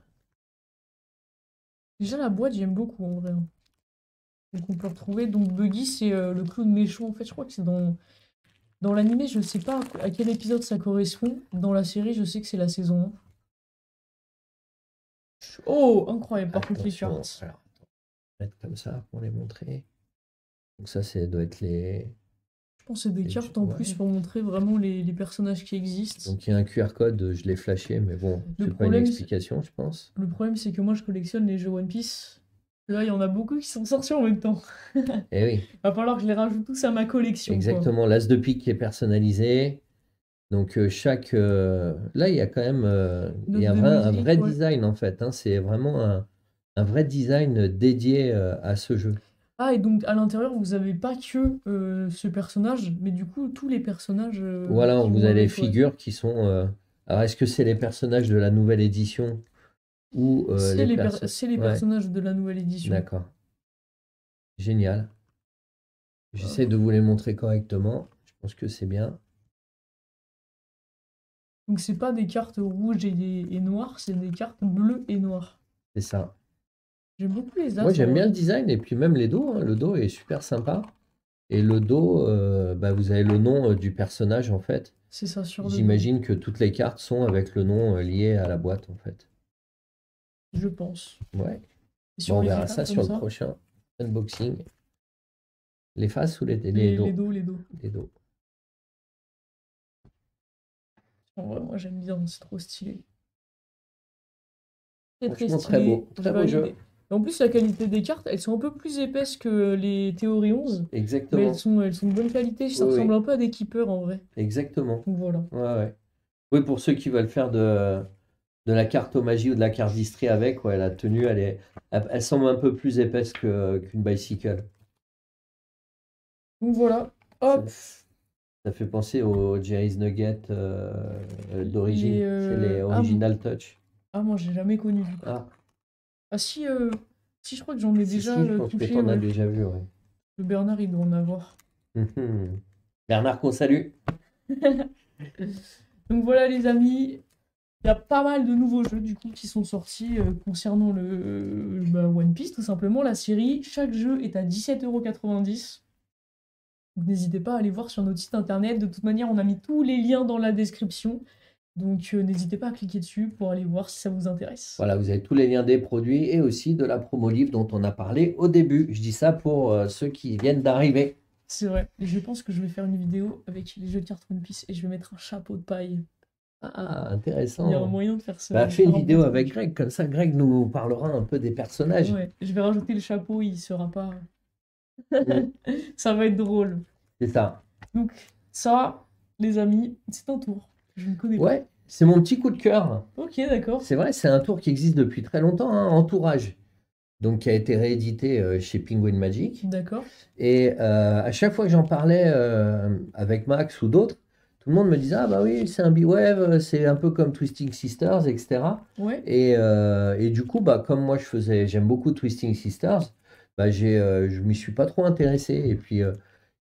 Déjà, la boîte, j'aime beaucoup, en vrai. Donc, on peut retrouver, donc Buggy, c'est le clown méchant, en fait, je crois que c'est dans l'animé, je sais pas à quel épisode ça correspond. Dans la série, je sais que c'est la saison 1. Oh, incroyable, par contre, les attention. cartes. Alors, attends, je vais mettre comme ça pour les montrer. Donc ça, doit être les. Je pense que c'est des Les cartes jeux, en ouais. plus pour montrer vraiment les personnages qui existent. Donc il y a un QR code, je l'ai flashé, mais bon, Le c'est pas une problème, explication, je pense. Le problème, c'est que moi, je collectionne les jeux One Piece. Là, il y en a beaucoup qui sont sortis en même temps. Eh oui, Va falloir que je les rajoute tous à ma collection, quoi. exactement. L'as de pique qui est personnalisé. Donc chaque. Là, il y a quand même il y a Note de un musique, vrai ouais. design en fait, hein. C'est vraiment un vrai design dédié à ce jeu. Ah, et donc, à l'intérieur, vous avez pas que ce personnage, mais du coup, tous les personnages Voilà, qui vous vont avez les avec, ouais. figures qui sont. Alors, est-ce que c'est les personnages de la nouvelle édition ou C'est les les personnes. c'est les Ouais, personnages de la nouvelle édition. d'accord. Génial. Hop. J'essaie de vous les montrer correctement. Je pense que c'est bien. Donc, c'est pas des cartes rouges et noires, c'est des cartes bleues et noires. C'est ça. J'aime beaucoup les as. Moi, j'aime en bien vrai. le design et puis même les dos, hein. Le dos est super sympa. Et le dos, vous avez le nom du personnage en fait. C'est ça, sur le dos. J'imagine que toutes les cartes sont avec le nom lié à la boîte en fait. Je pense. Ouais. Et si Bon, on les verra écarte ça comme sur le ça, prochain unboxing. Les faces ou les les dos? dos, les dos. Les dos. En vrai, moi j'aime bien, c'est trop stylé. Très très Franchement, très stylé. beau. Très beau jeu. Et en plus, la qualité des cartes, elles sont un peu plus épaisses que les Théorie 11, mais Exactement. elles sont de bonne qualité. Ça Oui, ressemble oui. un peu à des keepers en vrai. Exactement. Donc voilà. Ouais, ouais. Oui, pour ceux qui veulent faire de la carte au magie ou de la carte distrait avec, ouais, la tenue, elle semble un peu plus épaisse qu'une bicycle. Donc voilà. Hop. Ça fait penser aux Jerry's Nuggets d'origine. C'est les Original Touch. Ah, moi j'ai jamais connu du coup. Ah, Ah si, si je crois que j'en ai si, déjà je pense que touché. tu en as Ouais. déjà vu, ouais. Le Bernard, il doit en avoir. Bernard, qu'on salue. Donc voilà les amis. Il y a pas mal de nouveaux jeux du coup qui sont sortis concernant le One Piece, tout simplement, la série. Chaque jeu est à 17,90 €. Donc n'hésitez pas à aller voir sur notre site internet. De toute manière, on a mis tous les liens dans la description. Donc n'hésitez pas à cliquer dessus pour aller voir si ça vous intéresse. Voilà, vous avez tous les liens des produits et aussi de la promo livre dont on a parlé au début. Je dis ça pour ceux qui viennent d'arriver. C'est vrai. Et je pense que je vais faire une vidéo avec les jeux de cartes One Piece et je vais mettre un chapeau de paille. Ah, Il y a un intéressant. moyen de faire ça. Bah, fais une faire un vidéo beau avec truc. Greg, comme ça Greg nous parlera un peu des personnages. Ouais, je vais rajouter le chapeau, il sera pas. Mm. Ça va être drôle. C'est ça. Donc, ça, les amis, c'est un tour. Je ne connais pas. Ouais, c'est mon petit coup de cœur. Ok, d'accord. C'est vrai, c'est un tour qui existe depuis très longtemps, hein, Entourage. Donc, qui a été réédité chez Penguin Magic. D'accord. Et à chaque fois que j'en parlais avec Max ou d'autres, tout le monde me disait, ah bah oui, c'est un B-Wave, c'est un peu comme Twisting Sisters, etc. Ouais. Et du coup, bah, comme moi j'aime beaucoup Twisting Sisters, bah, je m'y suis pas trop intéressé.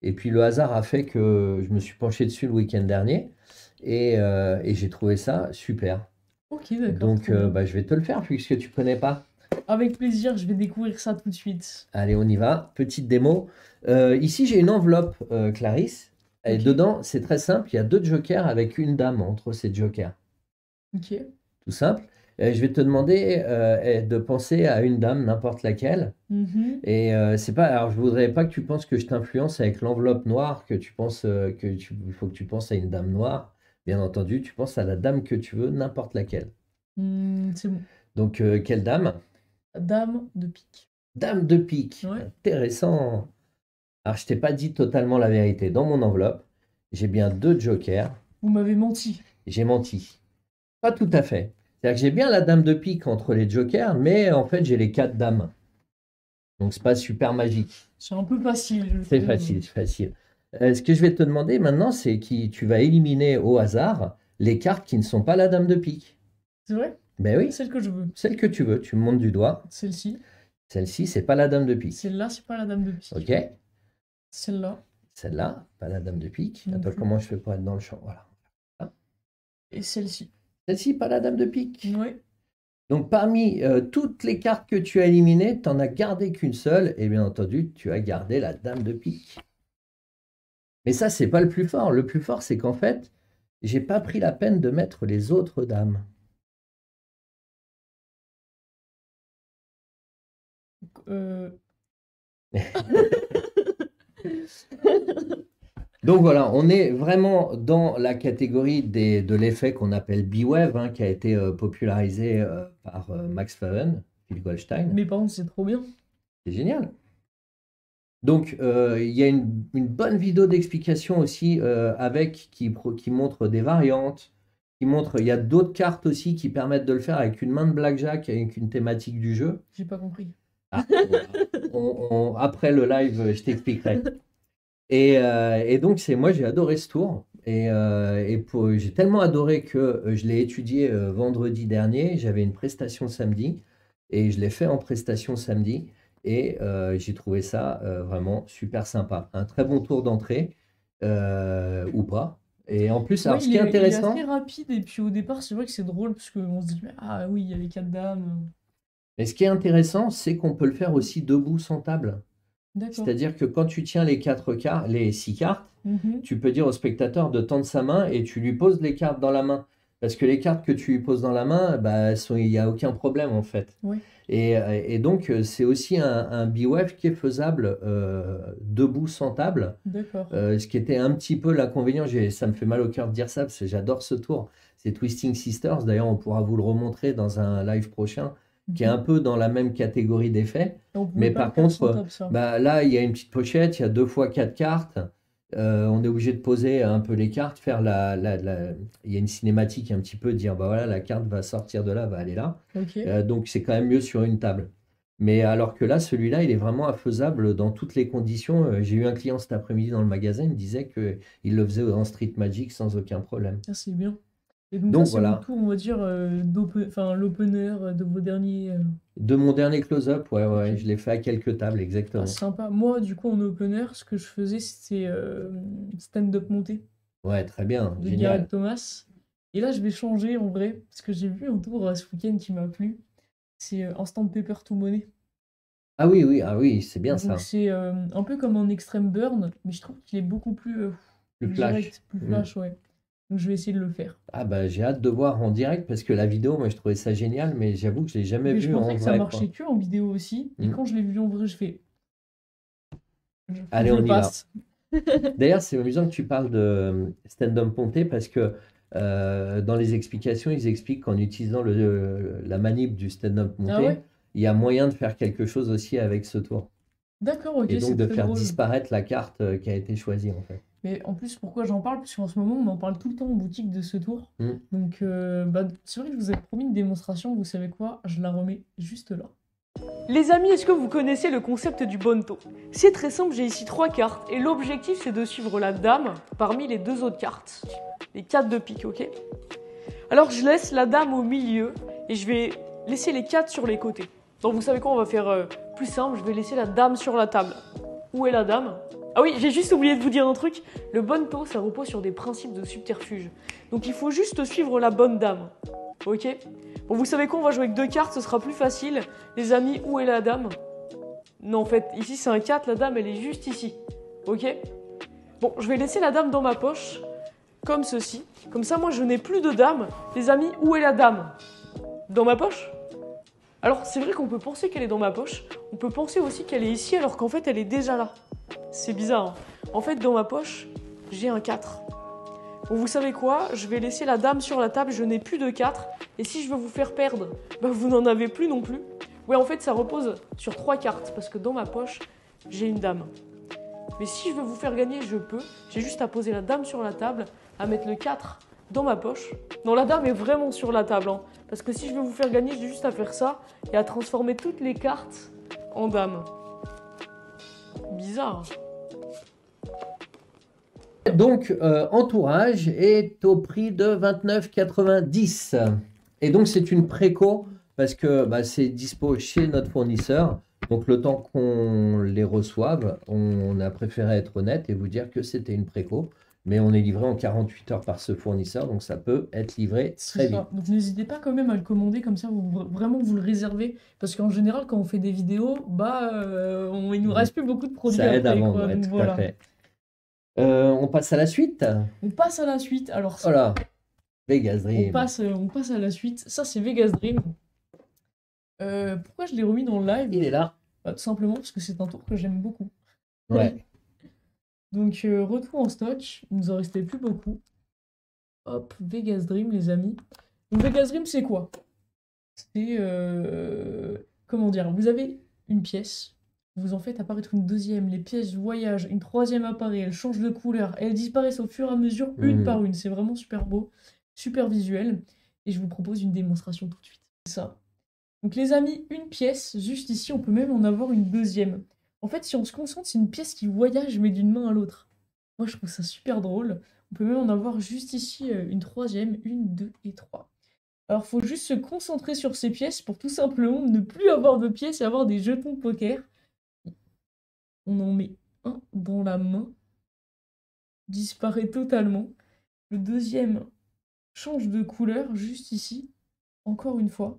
Et puis le hasard a fait que je me suis penché dessus le week-end dernier et j'ai trouvé ça super. Ok, d'accord, Donc trop bien. bah, je vais te le faire puisque tu connais pas. Avec plaisir, je vais découvrir ça tout de suite. Allez, on y va. Petite démo. Ici, j'ai une enveloppe, Clarisse. Et Ok, dedans, c'est très simple. Il y a 2 jokers avec une dame entre ces jokers. ok. Tout simple. Je vais te demander de penser à une dame, n'importe laquelle. Mhm. Et c'est pas. Alors, je voudrais pas que tu penses que je t'influence avec l'enveloppe noire, que tu penses il faut que tu penses à une dame noire. Bien entendu, tu penses à la dame que tu veux, n'importe laquelle. C'est bon. Donc, quelle dame? Dame de pique. Dame de pique. Ouais. Intéressant. Alors, je t'ai pas dit totalement la vérité. Dans mon enveloppe, j'ai bien 2 jokers. Vous m'avez menti. J'ai menti. Pas tout à fait. C'est-à-dire que j'ai bien la dame de pique entre les jokers, mais en fait, j'ai les 4 dames. Donc, c'est pas super magique. C'est un peu facile, je C'est trouve. facile, c'est facile. Ce que je vais te demander maintenant, c'est qui tu vas éliminer au hasard les cartes qui ne sont pas la dame de pique. C'est vrai? Ben oui, Celle que je veux. celle que tu veux. Tu me montres du doigt. Celle-ci. Celle-ci, c'est pas la dame de pique. Celle-là, c'est pas la dame de pique. Ok? Celle-là, Celle-là, pas la dame de pique. non Attends, plus. comment je fais pour être dans le champ? Voilà. Et celle-ci. Celle-ci, pas la dame de pique. Ouais. Donc, parmi toutes les cartes que tu as éliminées, tu n'en as gardé qu'une seule. Et bien entendu, tu as gardé la dame de pique. Mais ça, c'est pas le plus fort. Le plus fort, c'est qu'en fait, j'ai pas pris la peine de mettre les autres dames. Euh, Donc voilà, on est vraiment dans la catégorie de l'effet qu'on appelle B-Wave, hein, qui a été popularisé par Max Faven, Phil Goldstein. Mais par contre, c'est trop bien. C'est génial. Donc, il y a une bonne vidéo d'explication aussi qui montre des variantes, il y a d'autres cartes aussi qui permettent de le faire avec une main de blackjack, avec une thématique du jeu. J'ai pas compris. Ah, après le live, je t'expliquerai. Et donc, moi, j'ai adoré ce tour. J'ai tellement adoré que je l'ai étudié vendredi dernier. J'avais une prestation samedi et je l'ai fait en prestation samedi. Et j'ai trouvé ça vraiment super sympa. Un très bon tour d'entrée, ou pas. Et en plus, Ouais, alors ce qui est il est intéressant, assez rapide. Et puis au départ, c'est vrai que c'est drôle parce qu'on se dit, ah oui, il y a les 4 dames. c'est qu'on peut le faire aussi debout sans table. D'accord. C'est-à-dire que quand tu tiens les 6 cartes, Mhm. tu peux dire au spectateur de tendre sa main et tu lui poses les cartes dans la main. Parce que les cartes que tu lui poses dans la main, bah, il n'y a aucun problème en fait. Ouais. Et donc, c'est aussi un B-Wave qui est faisable debout sans table. D'accord. Ce qui était un petit peu l'inconvénient, ça me fait mal au cœur de dire ça parce que j'adore ce tour. C'est Twisting Sisters. D'ailleurs, on pourra vous le remontrer dans un live prochain qui est un peu dans la même catégorie d'effets. On pouvait Mais pas par le faire sans contre, table, ça. bah, là, il y a une petite pochette, il y a 2 fois 4 cartes. On est obligé de poser un peu les cartes, faire il y a une cinématique un petit peu, dire bah voilà, la carte va sortir de là, va aller là. Ok. Donc c'est quand même mieux sur une table. Mais alors que là, celui-là, il est vraiment faisable dans toutes les conditions. J'ai eu un client cet après-midi dans le magasin, il me disait qu'il le faisait en Street Magic sans aucun problème. Ça, c'est bien. Et donc, Donc ça, c'est voilà. autour, on va dire, l'opener de vos derniers. De mon dernier close-up, ouais, Ok. je l'ai fait à quelques tables, Ah, exactement. sympa. Moi, du coup, en opener, ce que je faisais, c'était stand-up monté Ouais, très bien, de génial. Gareth Thomas. Et là, je vais changer en vrai, parce que j'ai vu un tour ce week-end qui m'a plu. C'est Instant Paper to Money. Ah oui, c'est bien ça. Donc, c'est un peu comme un Extreme Burn, mais je trouve qu'il est beaucoup plus Plus flash. direct, plus flash, ouais. Donc, je vais essayer de le faire. Ah bah j'ai hâte de voir en direct parce que la vidéo, moi je trouvais ça génial, mais j'avoue que je l'ai jamais Mais je vu en pensais que ça vrai, marchait quoi. que en vidéo aussi. Et Mm. quand je l'ai vu en vrai, je fais. Allez, je on y va. passe. D'ailleurs, c'est amusant que tu parles de stand-up ponté parce que dans les explications, ils expliquent qu'en utilisant la manip du stand-up Ah monté, ouais? il y a moyen de faire quelque chose aussi avec ce tour. D'accord, ok, Et donc c'est de très faire drôle. disparaître la carte qui a été choisie en fait. Mais en plus, pourquoi j'en parle? Parce qu'en ce moment, on en parle tout le temps en boutique de ce tour. Mm. Donc, c'est vrai que je vous ai promis une démonstration. Vous savez quoi? Je la remets juste là. Les amis, est-ce que vous connaissez le concept du bonto? C'est très simple, j'ai ici 3 cartes. Et l'objectif, c'est de suivre la dame parmi les 2 autres cartes. Les 4 de pique, ok? Alors, je laisse la dame au milieu. Et je vais laisser les 4 sur les côtés. Donc, vous savez quoi? On va faire plus simple. Je vais laisser la dame sur la table. Où est la dame? Ah oui, j'ai juste oublié de vous dire un truc. Le bonneto, ça repose sur des principes de subterfuge. Donc il faut juste suivre la bonne dame. Ok? Bon, vous savez quoi, on va jouer avec 2 cartes, ce sera plus facile. Les amis, où est la dame? Non, en fait, ici c'est un 4, la dame elle est juste ici. Ok? Bon, je vais laisser la dame dans ma poche, comme ceci. Comme ça, moi je n'ai plus de dame. Les amis, où est la dame? Dans ma poche? Alors, c'est vrai qu'on peut penser qu'elle est dans ma poche. On peut penser aussi qu'elle est ici, alors qu'en fait elle est déjà là. C'est bizarre. Hein. En fait, dans ma poche, j'ai un 4. Bon, vous savez quoi? Je vais laisser la dame sur la table, je n'ai plus de 4. Et si je veux vous faire perdre, bah vous n'en avez plus non plus. Ouais, en fait, ça repose sur 3 cartes, parce que dans ma poche, j'ai une dame. Mais si je veux vous faire gagner, je peux. J'ai juste à poser la dame sur la table, à mettre le 4 dans ma poche. Non, la dame est vraiment sur la table. Hein, parce que si je veux vous faire gagner, j'ai juste à faire ça et à transformer toutes les cartes en dame. Bizarre. Donc, Entourage est au prix de 29,90. Et donc, c'est une préco parce que bah, c'est dispo chez notre fournisseur. Donc, le temps qu'on les reçoive, on a préféré être honnête et vous dire que c'était une préco. Mais on est livré en 48 heures par ce fournisseur, donc ça peut être livré très vite. Donc n'hésitez pas quand même à le commander, comme ça vraiment vous le réservez. Parce qu'en général, quand on fait des vidéos, il nous reste plus beaucoup de produits Ça aide après, à vendre, quoi. ouais, Donc tout voilà. à fait. On passe à la suite. On passe à la suite. Alors, Voilà, Vegas Dream. on passe à la suite. Ça, c'est Vegas Dream. Pourquoi je l'ai remis dans le live? Il est là. Bah, tout simplement parce que c'est un tour que j'aime beaucoup. Ouais. Donc, retour en stock. Il nous en restait plus beaucoup. Hop, Vegas Dream, les amis. Donc, Vegas Dream, c'est quoi? C'est... comment dire? Vous avez une pièce. Vous en faites apparaître une deuxième. Les pièces voyagent. Une troisième apparaît. Elles changent de couleur. Elles disparaissent au fur et à mesure, une par une. C'est vraiment super beau. Super visuel. Et je vous propose une démonstration tout de suite. C'est ça. Donc, les amis, une pièce. Juste ici, on peut même en avoir une deuxième. En fait, si on se concentre, c'est une pièce qui voyage, mais d'une main à l'autre. Moi, je trouve ça super drôle. On peut même en avoir juste ici une troisième, une, deux et trois. Alors, il faut juste se concentrer sur ces pièces pour tout simplement ne plus avoir de pièces et avoir des jetons de poker. On en met un dans la main, disparaît totalement. Le deuxième change de couleur juste ici, encore une fois.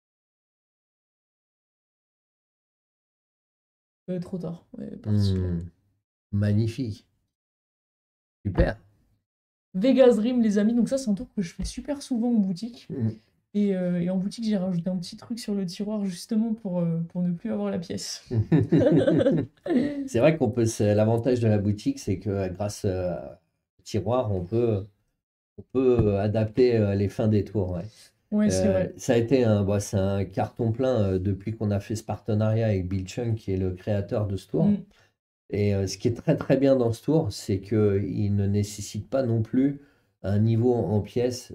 Trop tard. Ouais, Magnifique. Super. Vegas Dream, les amis. Donc ça, c'est un tour que je fais super souvent en boutique. Et en boutique, j'ai rajouté un petit truc sur le tiroir justement pour ne plus avoir la pièce. C'est vrai qu'on peut. L'avantage de la boutique, c'est que grâce au tiroir, on peut adapter les fins des tours. Ouais. Ouais, c'est vrai. Ça a été c'est un carton plein depuis qu'on a fait ce partenariat avec Bill Chung, qui est le créateur de ce tour. Et ce qui est très très bien dans ce tour, c'est qu'il ne nécessite pas non plus un niveau en pièces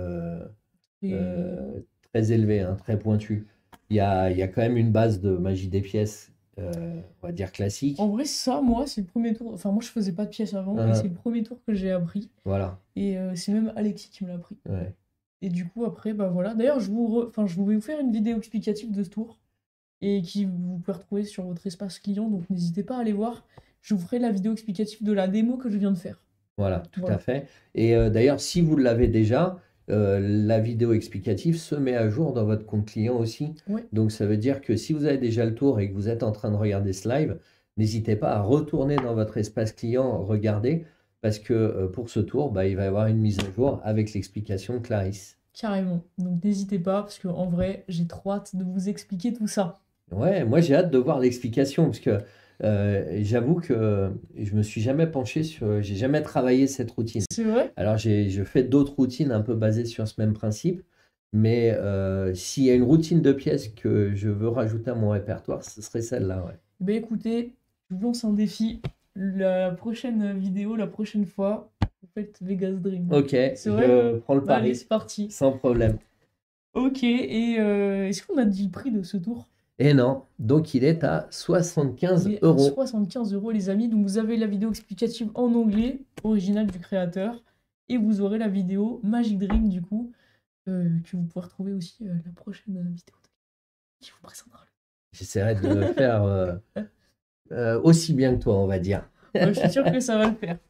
très élevé, hein, très pointu. Il y a quand même une base de magie des pièces, on va dire classique. En vrai, ça, moi, c'est le premier tour. Enfin, moi, je faisais pas de pièces avant, et c'est le premier tour que j'ai appris. Voilà. Et c'est même Alexis qui me l'a appris. Ouais. Et du coup, après, bah voilà. D'ailleurs, je vais vous faire une vidéo explicative de ce tour et qui vous pouvez retrouver sur votre espace client. Donc, n'hésitez pas à aller voir. Je vous ferai la vidéo explicative de la démo que je viens de faire. Voilà, tout à fait. Et d'ailleurs, si vous l'avez déjà, la vidéo explicative se met à jour dans votre compte client aussi. Ouais. Donc, ça veut dire que si vous avez déjà le tour et que vous êtes en train de regarder ce live, n'hésitez pas à retourner dans votre espace client, regarder, parce que pour ce tour, il va y avoir une mise à jour avec l'explication de Clarisse. Carrément. Donc, n'hésitez pas, parce qu'en vrai, j'ai trop hâte de vous expliquer tout ça. Ouais, moi, j'ai hâte de voir l'explication, parce que j'avoue que je me suis jamais penché sur, j'ai jamais travaillé cette routine. C'est vrai? Alors je fais d'autres routines un peu basées sur ce même principe, mais s'il y a une routine de pièces que je veux rajouter à mon répertoire, ce serait celle-là, ouais. Ben écoutez, je vous lance un défi. La prochaine vidéo, la prochaine fois, vous faites Vegas Dream. Ok, C'est vrai? je prends le pari. Allez, c'est parti. Sans problème. Ok, et est-ce qu'on a dit le prix de ce tour? Et non, donc il est à 75 Il est à €. 75 € les amis, donc vous avez la vidéo explicative en anglais, originale du créateur, et vous aurez la vidéo Magic Dream du coup, que vous pourrez retrouver aussi la prochaine vidéo qui vous présentera. J'essaierai de le faire aussi bien que toi, on va dire. Je suis sûr que ça va le faire.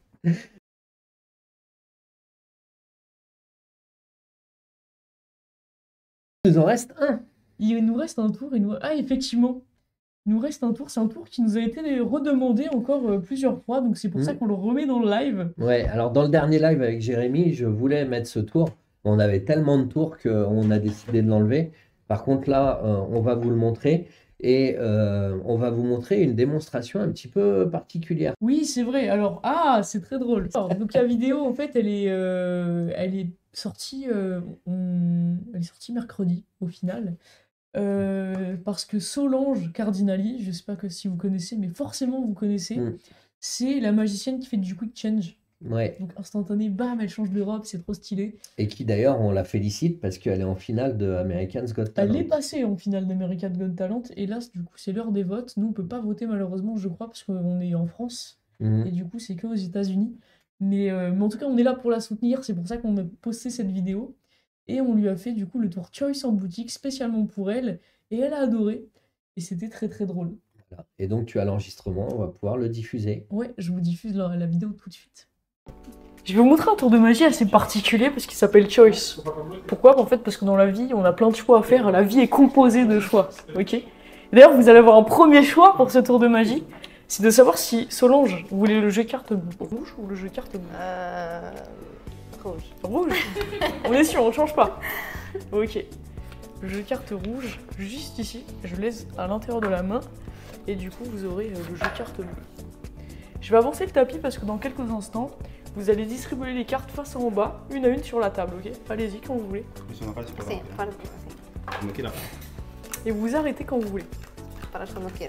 Il nous en reste un. Il nous reste un tour. Ah, effectivement. Il nous reste un tour. C'est un tour qui nous a été redemandé encore plusieurs fois. Donc c'est pour ça qu'on le remet dans le live. Ouais, alors dans le dernier live avec Jérémy, je voulais mettre ce tour. On avait tellement de tours qu'on a décidé de l'enlever. Par contre, là, on va vous le montrer. Et on va vous montrer une démonstration un petit peu particulière. Oui, c'est vrai. Alors, c'est très drôle. Alors, donc la vidéo, en fait, elle est sortie, elle est sortie mercredi, au final. Parce que Solange Cardinali, je sais pas si vous connaissez, mais forcément vous connaissez, c'est la magicienne qui fait du quick change. Ouais. Donc instantané, bam, elle change de robe, c'est trop stylé. Et qui d'ailleurs, on la félicite parce qu'elle est en finale de American's Got Talent. Elle est passée en finale d'American Got Talent, et là, du coup, c'est l'heure des votes. Nous, on peut pas voter malheureusement, je crois, parce qu'on est en France, et du coup, c'est que aux États-Unis. Mais en tout cas, on est là pour la soutenir, c'est pour ça qu'on a posté cette vidéo. Et on lui a fait du coup le tour Choice en boutique spécialement pour elle. Et elle a adoré. Et c'était très très drôle. Voilà. Et donc tu as l'enregistrement, on va pouvoir le diffuser. Ouais, je vous diffuse la vidéo tout de suite. Je vais vous montrer un tour de magie assez particulier parce qu'il s'appelle Choice. Pourquoi? En fait, parce que dans la vie, on a plein de choix à faire. La vie est composée de choix. Ok? D'ailleurs, vous allez avoir un premier choix pour ce tour de magie. C'est de savoir si Solange, vous voulez le jeu carte rouge ou le jeu carte bleue? Rouge. Rouge. On est sûr, on change pas. Ok. Le jeu carte rouge, juste ici, je laisse à l'intérieur de la main. Et du coup, vous aurez le jeu carte bleu. Je vais avancer le tapis parce que dans quelques instants, vous allez distribuer les cartes face en bas, une à une sur la table, ok? Allez-y quand vous voulez. Sí, para ti, sí. Como quiera. Et vous arrêtez quand vous voulez. Para cuando quieras.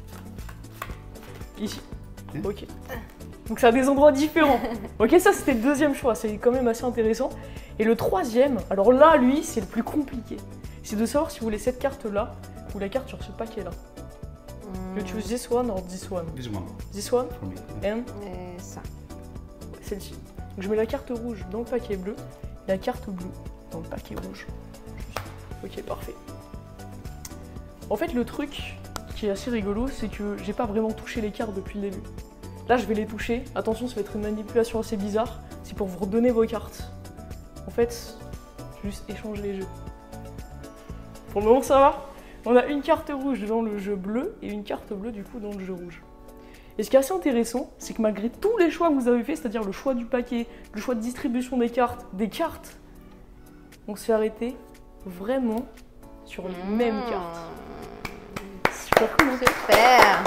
Ici. Ok. Donc c'est à des endroits différents. Ok, ça c'était le deuxième choix, c'est quand même assez intéressant. Et le troisième, alors là, lui, c'est le plus compliqué. C'est de savoir si vous voulez cette carte-là ou la carte sur ce paquet-là. You choose this one or this one? This one This one for me. and Ça. celle-ci. Donc je mets la carte rouge dans le paquet bleu, et la carte bleue dans le paquet rouge. Ok, parfait. En fait, le truc qui est assez rigolo, c'est que j'ai pas vraiment touché les cartes depuis le début. Là, je vais les toucher. Attention, ça va être une manipulation assez bizarre. C'est pour vous redonner vos cartes. En fait, juste échanger les jeux. Pour le moment, ça va. On a une carte rouge dans le jeu bleu et une carte bleue, du coup, dans le jeu rouge. Et ce qui est assez intéressant, c'est que malgré tous les choix que vous avez fait, c'est-à-dire le choix du paquet, le choix de distribution des cartes, on s'est arrêté vraiment sur les mêmes cartes. Super cool, hein. Super.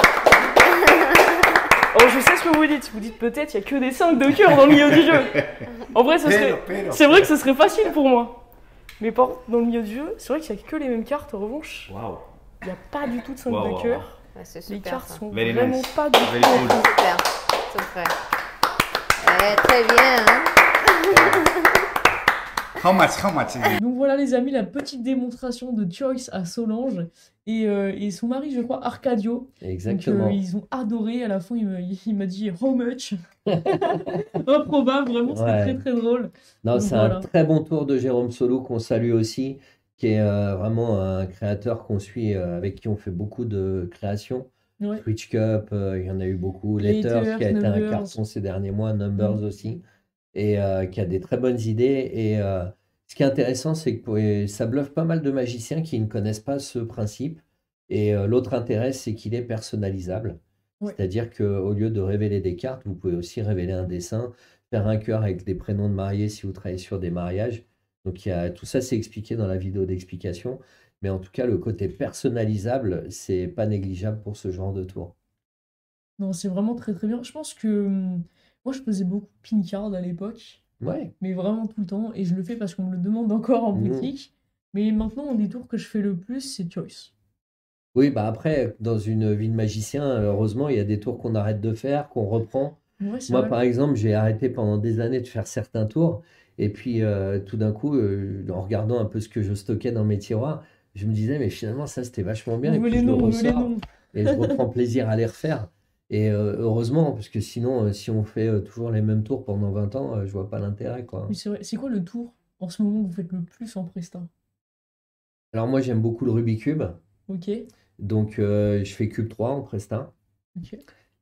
Alors je sais ce que vous dites. Vous dites peut-être il n'y a que des 5 de cœur dans le milieu du jeu. En vrai, c'est vrai que ce serait facile pour moi. Mais par contre, dans le milieu du jeu, c'est vrai qu'il n'y a que les mêmes cartes. En revanche, Wow. il n'y a pas du tout de 5 Wow, de wow, cœur. Ouais, c'est Les super. cartes Ça. sont Very vraiment nice. pas du Very tout. cool. Super. Super. Très bien. Hein? How much? Donc voilà les amis, la petite démonstration de Choice à Solange et son mari, je crois, Arcadio. Exactement. Donc, ils ont adoré. À la fin, il m'a dit how much. Improbable, vraiment, c'était Ouais. très très drôle. Non, Donc, c'est voilà. un très bon tour de Jérôme Solo qu'on salue aussi, qui est vraiment un créateur qu'on suit, avec qui on fait beaucoup de créations. Ouais. Twitch Cup, il y en a eu beaucoup. Laters, Letters, qui a été un Numbers. carton ces derniers mois. Numbers aussi. Et qui a des très bonnes idées. Et ce qui est intéressant, c'est que ça bluffe pas mal de magiciens qui ne connaissent pas ce principe. Et l'autre intérêt, c'est qu'il est personnalisable. Ouais. C'est-à-dire qu'au lieu de révéler des cartes, vous pouvez aussi révéler un dessin, faire un cœur avec des prénoms de mariés si vous travaillez sur des mariages. Donc tout ça, c'est expliqué dans la vidéo d'explication. Mais en tout cas, le côté personnalisable, c'est pas négligeable pour ce genre de tour. Non, c'est vraiment très très bien. Je pense que moi, je faisais beaucoup pin card à l'époque, Ouais. mais vraiment tout le temps. Et je le fais parce qu'on me le demande encore en boutique. Mais maintenant, un des tours que je fais le plus, c'est Choice. Oui, bah après, dans une vie de magicien, heureusement, il y a des tours qu'on arrête de faire, qu'on reprend. Ouais, c'est Moi, vrai. par exemple, j'ai arrêté pendant des années de faire certains tours. Et puis, tout d'un coup, en regardant un peu ce que je stockais dans mes tiroirs, je me disais, mais finalement, ça, c'était vachement bien. On Et veut puis, les je le noms, on veut les ressors noms. et je reprends plaisir à les refaire. Et heureusement, parce que sinon, si on fait toujours les mêmes tours pendant 20 ans, je vois pas l'intérêt, quoi. Oui, c'est vrai. C'est quoi le tour en ce moment que vous faites le plus en Presta? Alors, moi, j'aime beaucoup le Rubik's Cube. Ok. Donc, je fais Cube 3 en Presta. Ok.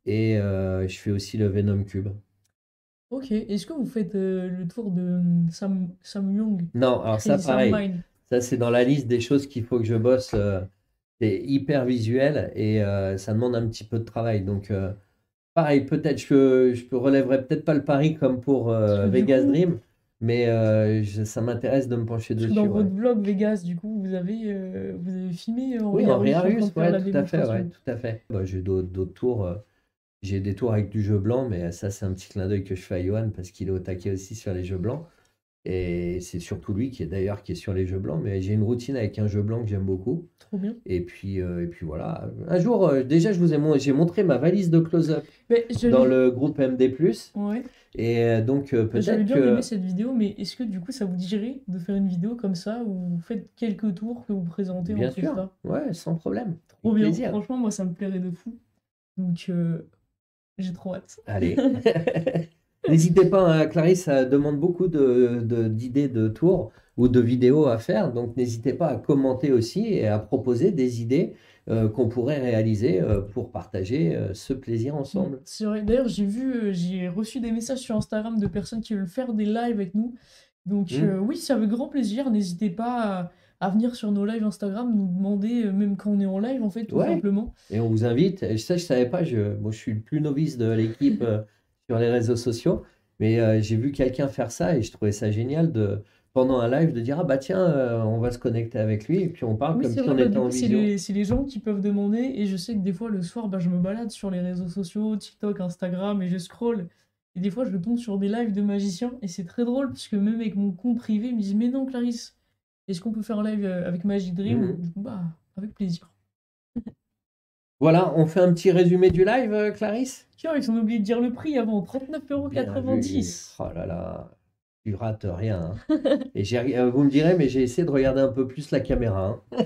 et je fais aussi le Venom Cube. Ok. Est-ce que vous faites le tour de Sam Young, Non, alors ça, Crazy Sam pareil, Mine? ça c'est dans la liste des choses qu'il faut que je bosse. C'est hyper visuel et ça demande un petit peu de travail. Donc, pareil, peut-être je relèverai peut-être pas le pari comme pour Parce que du Vegas coup, Dream, mais ça m'intéresse de me pencher parce que dessus. dans Ouais. votre vlog Vegas, du coup, vous avez filmé Oui, Henri en Harus en train de Rearus, faire ouais, la tout à fait, ouais, démonstration. tout à fait. Bah, j'ai d'autres tours. J'ai des tours avec du jeu blanc, mais ça, c'est un petit clin d'œil que je fais à Johan parce qu'il est au taquet aussi sur les jeux blancs. Et c'est surtout lui qui est sur les jeux blancs. Mais j'ai une routine avec un jeu blanc que j'aime beaucoup. Trop bien. Et puis voilà. Un jour, déjà, j'ai montré ma valise de close-up Mais dans le groupe MD+. Ouais. Et donc, J'avais peut-être bien que... aimé cette vidéo, mais est-ce que du coup ça vous dirait de faire une vidéo comme ça où vous faites quelques tours que vous présentez Bien en sûr, Presta? ouais, sans problème. Trop Avec bien. plaisir. Franchement, moi ça me plairait de fou. Donc j'ai trop hâte. Allez. N'hésitez pas, hein, Clarisse demande beaucoup d'idées de tours ou de vidéos à faire. Donc, n'hésitez pas à commenter aussi et à proposer des idées qu'on pourrait réaliser pour partager ce plaisir ensemble. C'est vrai. D'ailleurs, j'ai reçu des messages sur Instagram de personnes qui veulent faire des lives avec nous. Donc oui, c'est avec grand plaisir. N'hésitez pas à venir sur nos lives Instagram, nous demander, même quand on est en live, en fait, tout Ouais. simplement. Et on vous invite. Et ça, je savais pas. Moi, je suis le plus novice de l'équipe sur les réseaux sociaux. Mais j'ai vu quelqu'un faire ça et je trouvais ça génial pendant un live de dire, ah bah tiens, on va se connecter avec lui et puis on parle Oui, comme c'est si vrai, on bah, était du en coup, visio. c'est les gens qui peuvent demander. Et je sais que des fois, le soir, bah, je me balade sur les réseaux sociaux, TikTok, Instagram, et je scroll. Et des fois, je tombe sur des lives de magiciens. Et c'est très drôle, parce que même avec mon compte privé, ils me disent, mais non, Clarisse, est-ce qu'on peut faire un live avec Magic Dream? Mhm. Du coup, bah, avec plaisir. Voilà, on fait un petit résumé du live, Clarisse? Tiens, ils ont oublié de dire le prix avant, Bien vu. 39,90 €. Oh là là, tu rates rien, hein. Et vous me direz, mais j'ai essayé de regarder un peu plus la caméra, hein.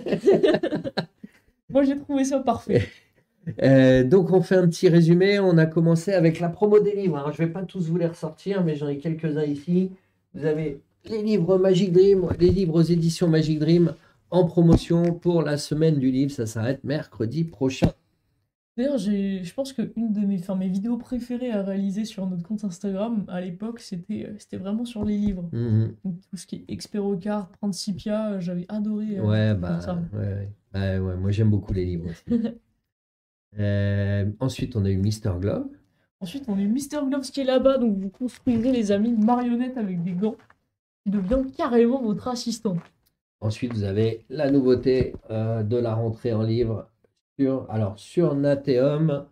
Moi, j'ai trouvé ça parfait. Donc on fait un petit résumé. On a commencé avec la promo des livres, hein. Je ne vais pas tous vous les ressortir, mais j'en ai quelques-uns ici. Vous avez les livres Magic Dream, les livres aux éditions Magic Dream en promotion pour la semaine du livre. Ça s'arrête mercredi prochain. D'ailleurs, je pense qu'une de mes vidéos préférées à réaliser sur notre compte Instagram à l'époque, c'était vraiment sur les livres. Mhm. Donc, tout ce qui est Expero-Card, Principia, j'avais adoré Ouais, faire bah, ça. ouais. Bah, ouais, moi j'aime beaucoup les livres aussi. Ensuite, on a eu Mr. Glove. Ensuite, on a eu Mr. Gloves qui est là-bas, donc vous construisez, les amis, une marionnette avec des gants qui devient carrément votre assistant. Ensuite, vous avez la nouveauté de la rentrée en livre sur Nateum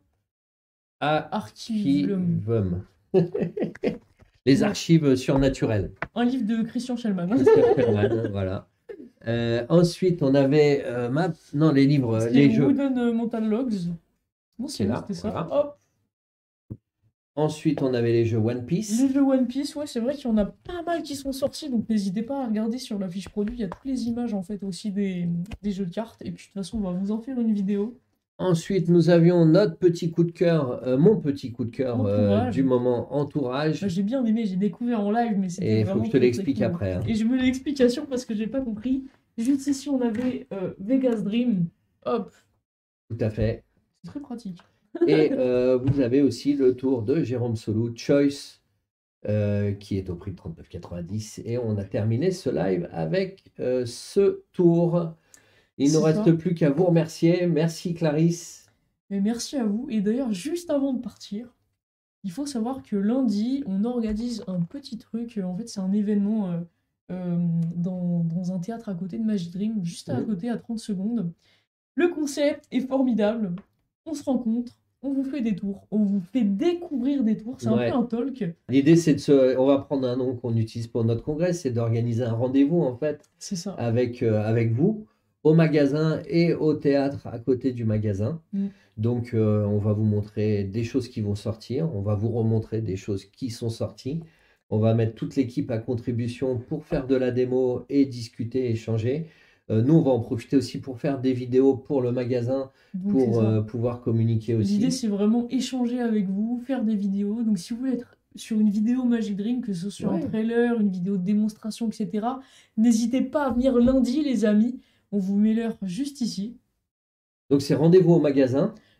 Archivum. Les archives surnaturelles. Un livre de Christian Schellman. Voilà. Ensuite, on avait les livres, C'était les jeux. Wooden Mountain Logs. Non, C'est là, c'était ça. voilà. Hop. Ensuite, on avait les jeux One Piece. Les jeux One Piece, ouais, c'est vrai qu'il y en a pas mal qui sont sortis, donc n'hésitez pas à regarder sur la fiche produit. Il y a toutes les images en fait aussi des jeux de cartes. Et puis de toute façon, on va vous en faire une vidéo. Ensuite, nous avions notre petit coup de cœur, mon petit coup de cœur Entourage. du moment, Entourage. Bah, j'ai bien aimé, j'ai découvert en live, mais Et c'était il faut vraiment que je te très, l'explique très cool. après, hein. Et je veux l'explication parce que j'ai pas compris. Juste ici, on avait Vegas Dream. Hop, Tout à fait. c'est très pratique. Et vous avez aussi le tour de Jérôme Solou, Choice, qui est au prix de 39,90. Et on a terminé ce live avec ce tour. Il ne nous C'est ça. reste plus qu'à vous remercier. Merci Clarisse. Mais merci à vous. Et d'ailleurs, juste avant de partir, il faut savoir que lundi, on organise un petit truc. En fait, c'est un événement dans un théâtre à côté de Magic Dream, juste à côté, à 30 secondes. Le concept est formidable. On se rencontre, on vous fait des tours, on vous fait découvrir des tours. C'est un peu un talk. L'idée, c'est on va prendre un nom qu'on utilise pour notre congrès, c'est d'organiser un rendez-vous en fait. C'est ça. Avec vous au magasin et au théâtre à côté du magasin. Donc, on va vous montrer des choses qui vont sortir. On va vous remontrer des choses qui sont sorties. On va mettre toute l'équipe à contribution pour faire de la démo et discuter, échanger. Nous, on va en profiter aussi pour faire des vidéos pour le magasin, Donc, pour pouvoir communiquer aussi. L'idée, c'est vraiment échanger avec vous, faire des vidéos. Donc, si vous voulez être sur une vidéo Magic Dream, que ce soit un trailer, une vidéo de démonstration, etc., n'hésitez pas à venir lundi, les amis. On vous met l'heure juste ici. Donc, c'est rendez-vous au magasin.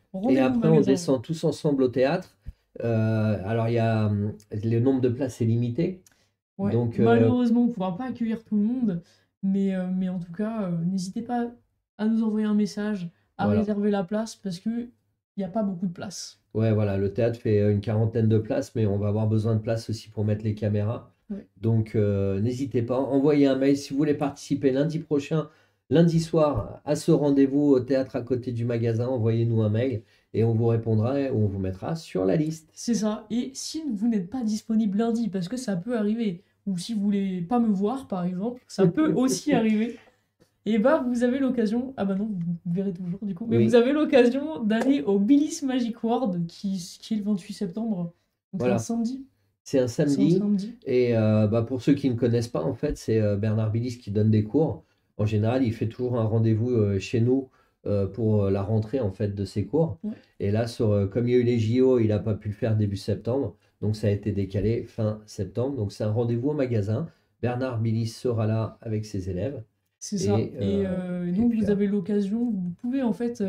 Et Rendez-vous au après, on magasin. descend tous ensemble au théâtre. Alors, il y a le nombre de places est limité. Ouais, Donc, malheureusement, on ne pourra pas accueillir tout le monde, mais en tout cas, n'hésitez pas à nous envoyer un message, à voilà. réserver la place, parce qu'il n'y a pas beaucoup de place. Ouais, voilà, le théâtre fait une quarantaine de places, mais on va avoir besoin de place aussi pour mettre les caméras. Ouais. Donc, n'hésitez pas, envoyez un mail si vous voulez participer lundi prochain, lundi soir, à ce rendez-vous au théâtre à côté du magasin. Envoyez-nous un mail et on vous répondra et on vous mettra sur la liste. C'est ça. Et si vous n'êtes pas disponible lundi, parce que ça peut arriver, ou si vous voulez pas me voir, par exemple, ça peut aussi arriver. Et bah, vous avez l'occasion, ah bah non, vous verrez toujours du coup, mais Oui. vous avez l'occasion d'aller au Billy's Magic World qui est le 28 septembre. Donc Voilà. c'est un samedi. C'est un C'est un samedi. samedi. Et pour ceux qui ne connaissent pas, en fait, c'est Bernard Billis qui donne des cours. En général, il fait toujours un rendez-vous chez nous pour la rentrée en fait de ses cours. Ouais. Et là, comme il y a eu les JO, il n'a pas pu le faire début septembre. Donc ça a été décalé fin septembre. Donc c'est un rendez-vous au magasin. Bernard Billis sera là avec ses élèves. C'est ça. Et donc, puis vous là- avez l'occasion, vous pouvez en fait,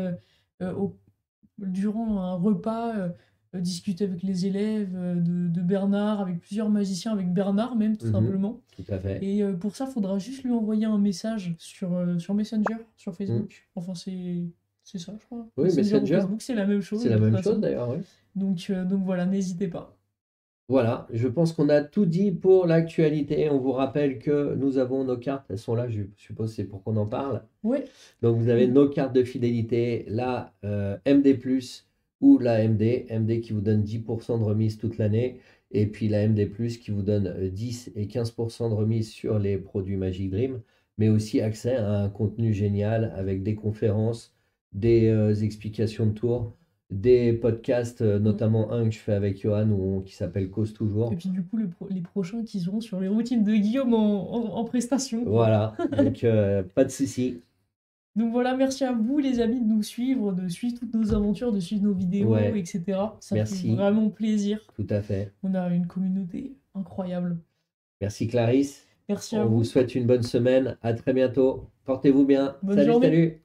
durant un repas, discuter avec les élèves de Bernard, avec plusieurs magiciens, avec Bernard même, tout Mhm. simplement. Tout à fait. Et pour ça, il faudra juste lui envoyer un message sur Messenger, sur Facebook. Enfin, c'est ça, je crois. Oui, Messenger ou Messenger. Facebook, c'est la même chose. C'est la de toute même façon. chose d'ailleurs, oui. Donc voilà, n'hésitez pas. Voilà, je pense qu'on a tout dit pour l'actualité. On vous rappelle que nous avons nos cartes, elles sont là, je suppose c'est pour qu'on en parle. Ouais, Donc vous avez nos cartes de fidélité, la MD+, ou la MD. MD qui vous donne 10% de remise toute l'année, et puis la MD+, qui vous donne 10 et 15% de remise sur les produits Magic Dream, mais aussi accès à un contenu génial avec des conférences, des explications de tours, des podcasts, notamment un que je fais avec Johan qui s'appelle Cause Toujours. et puis du coup, les prochains qui seront sur les routines de Guillaume en prestation. quoi. Voilà, donc pas de souci. Donc voilà, merci à vous les amis de nous suivre, de suivre toutes nos aventures, de suivre nos vidéos, Ouais. etc. Ça Merci. fait vraiment plaisir. Tout à fait. On a une communauté incroyable. Merci Clarisse. Merci à On vous. vous souhaite une bonne semaine. À très bientôt. Portez-vous bien. Bonne Salut, journée. salut.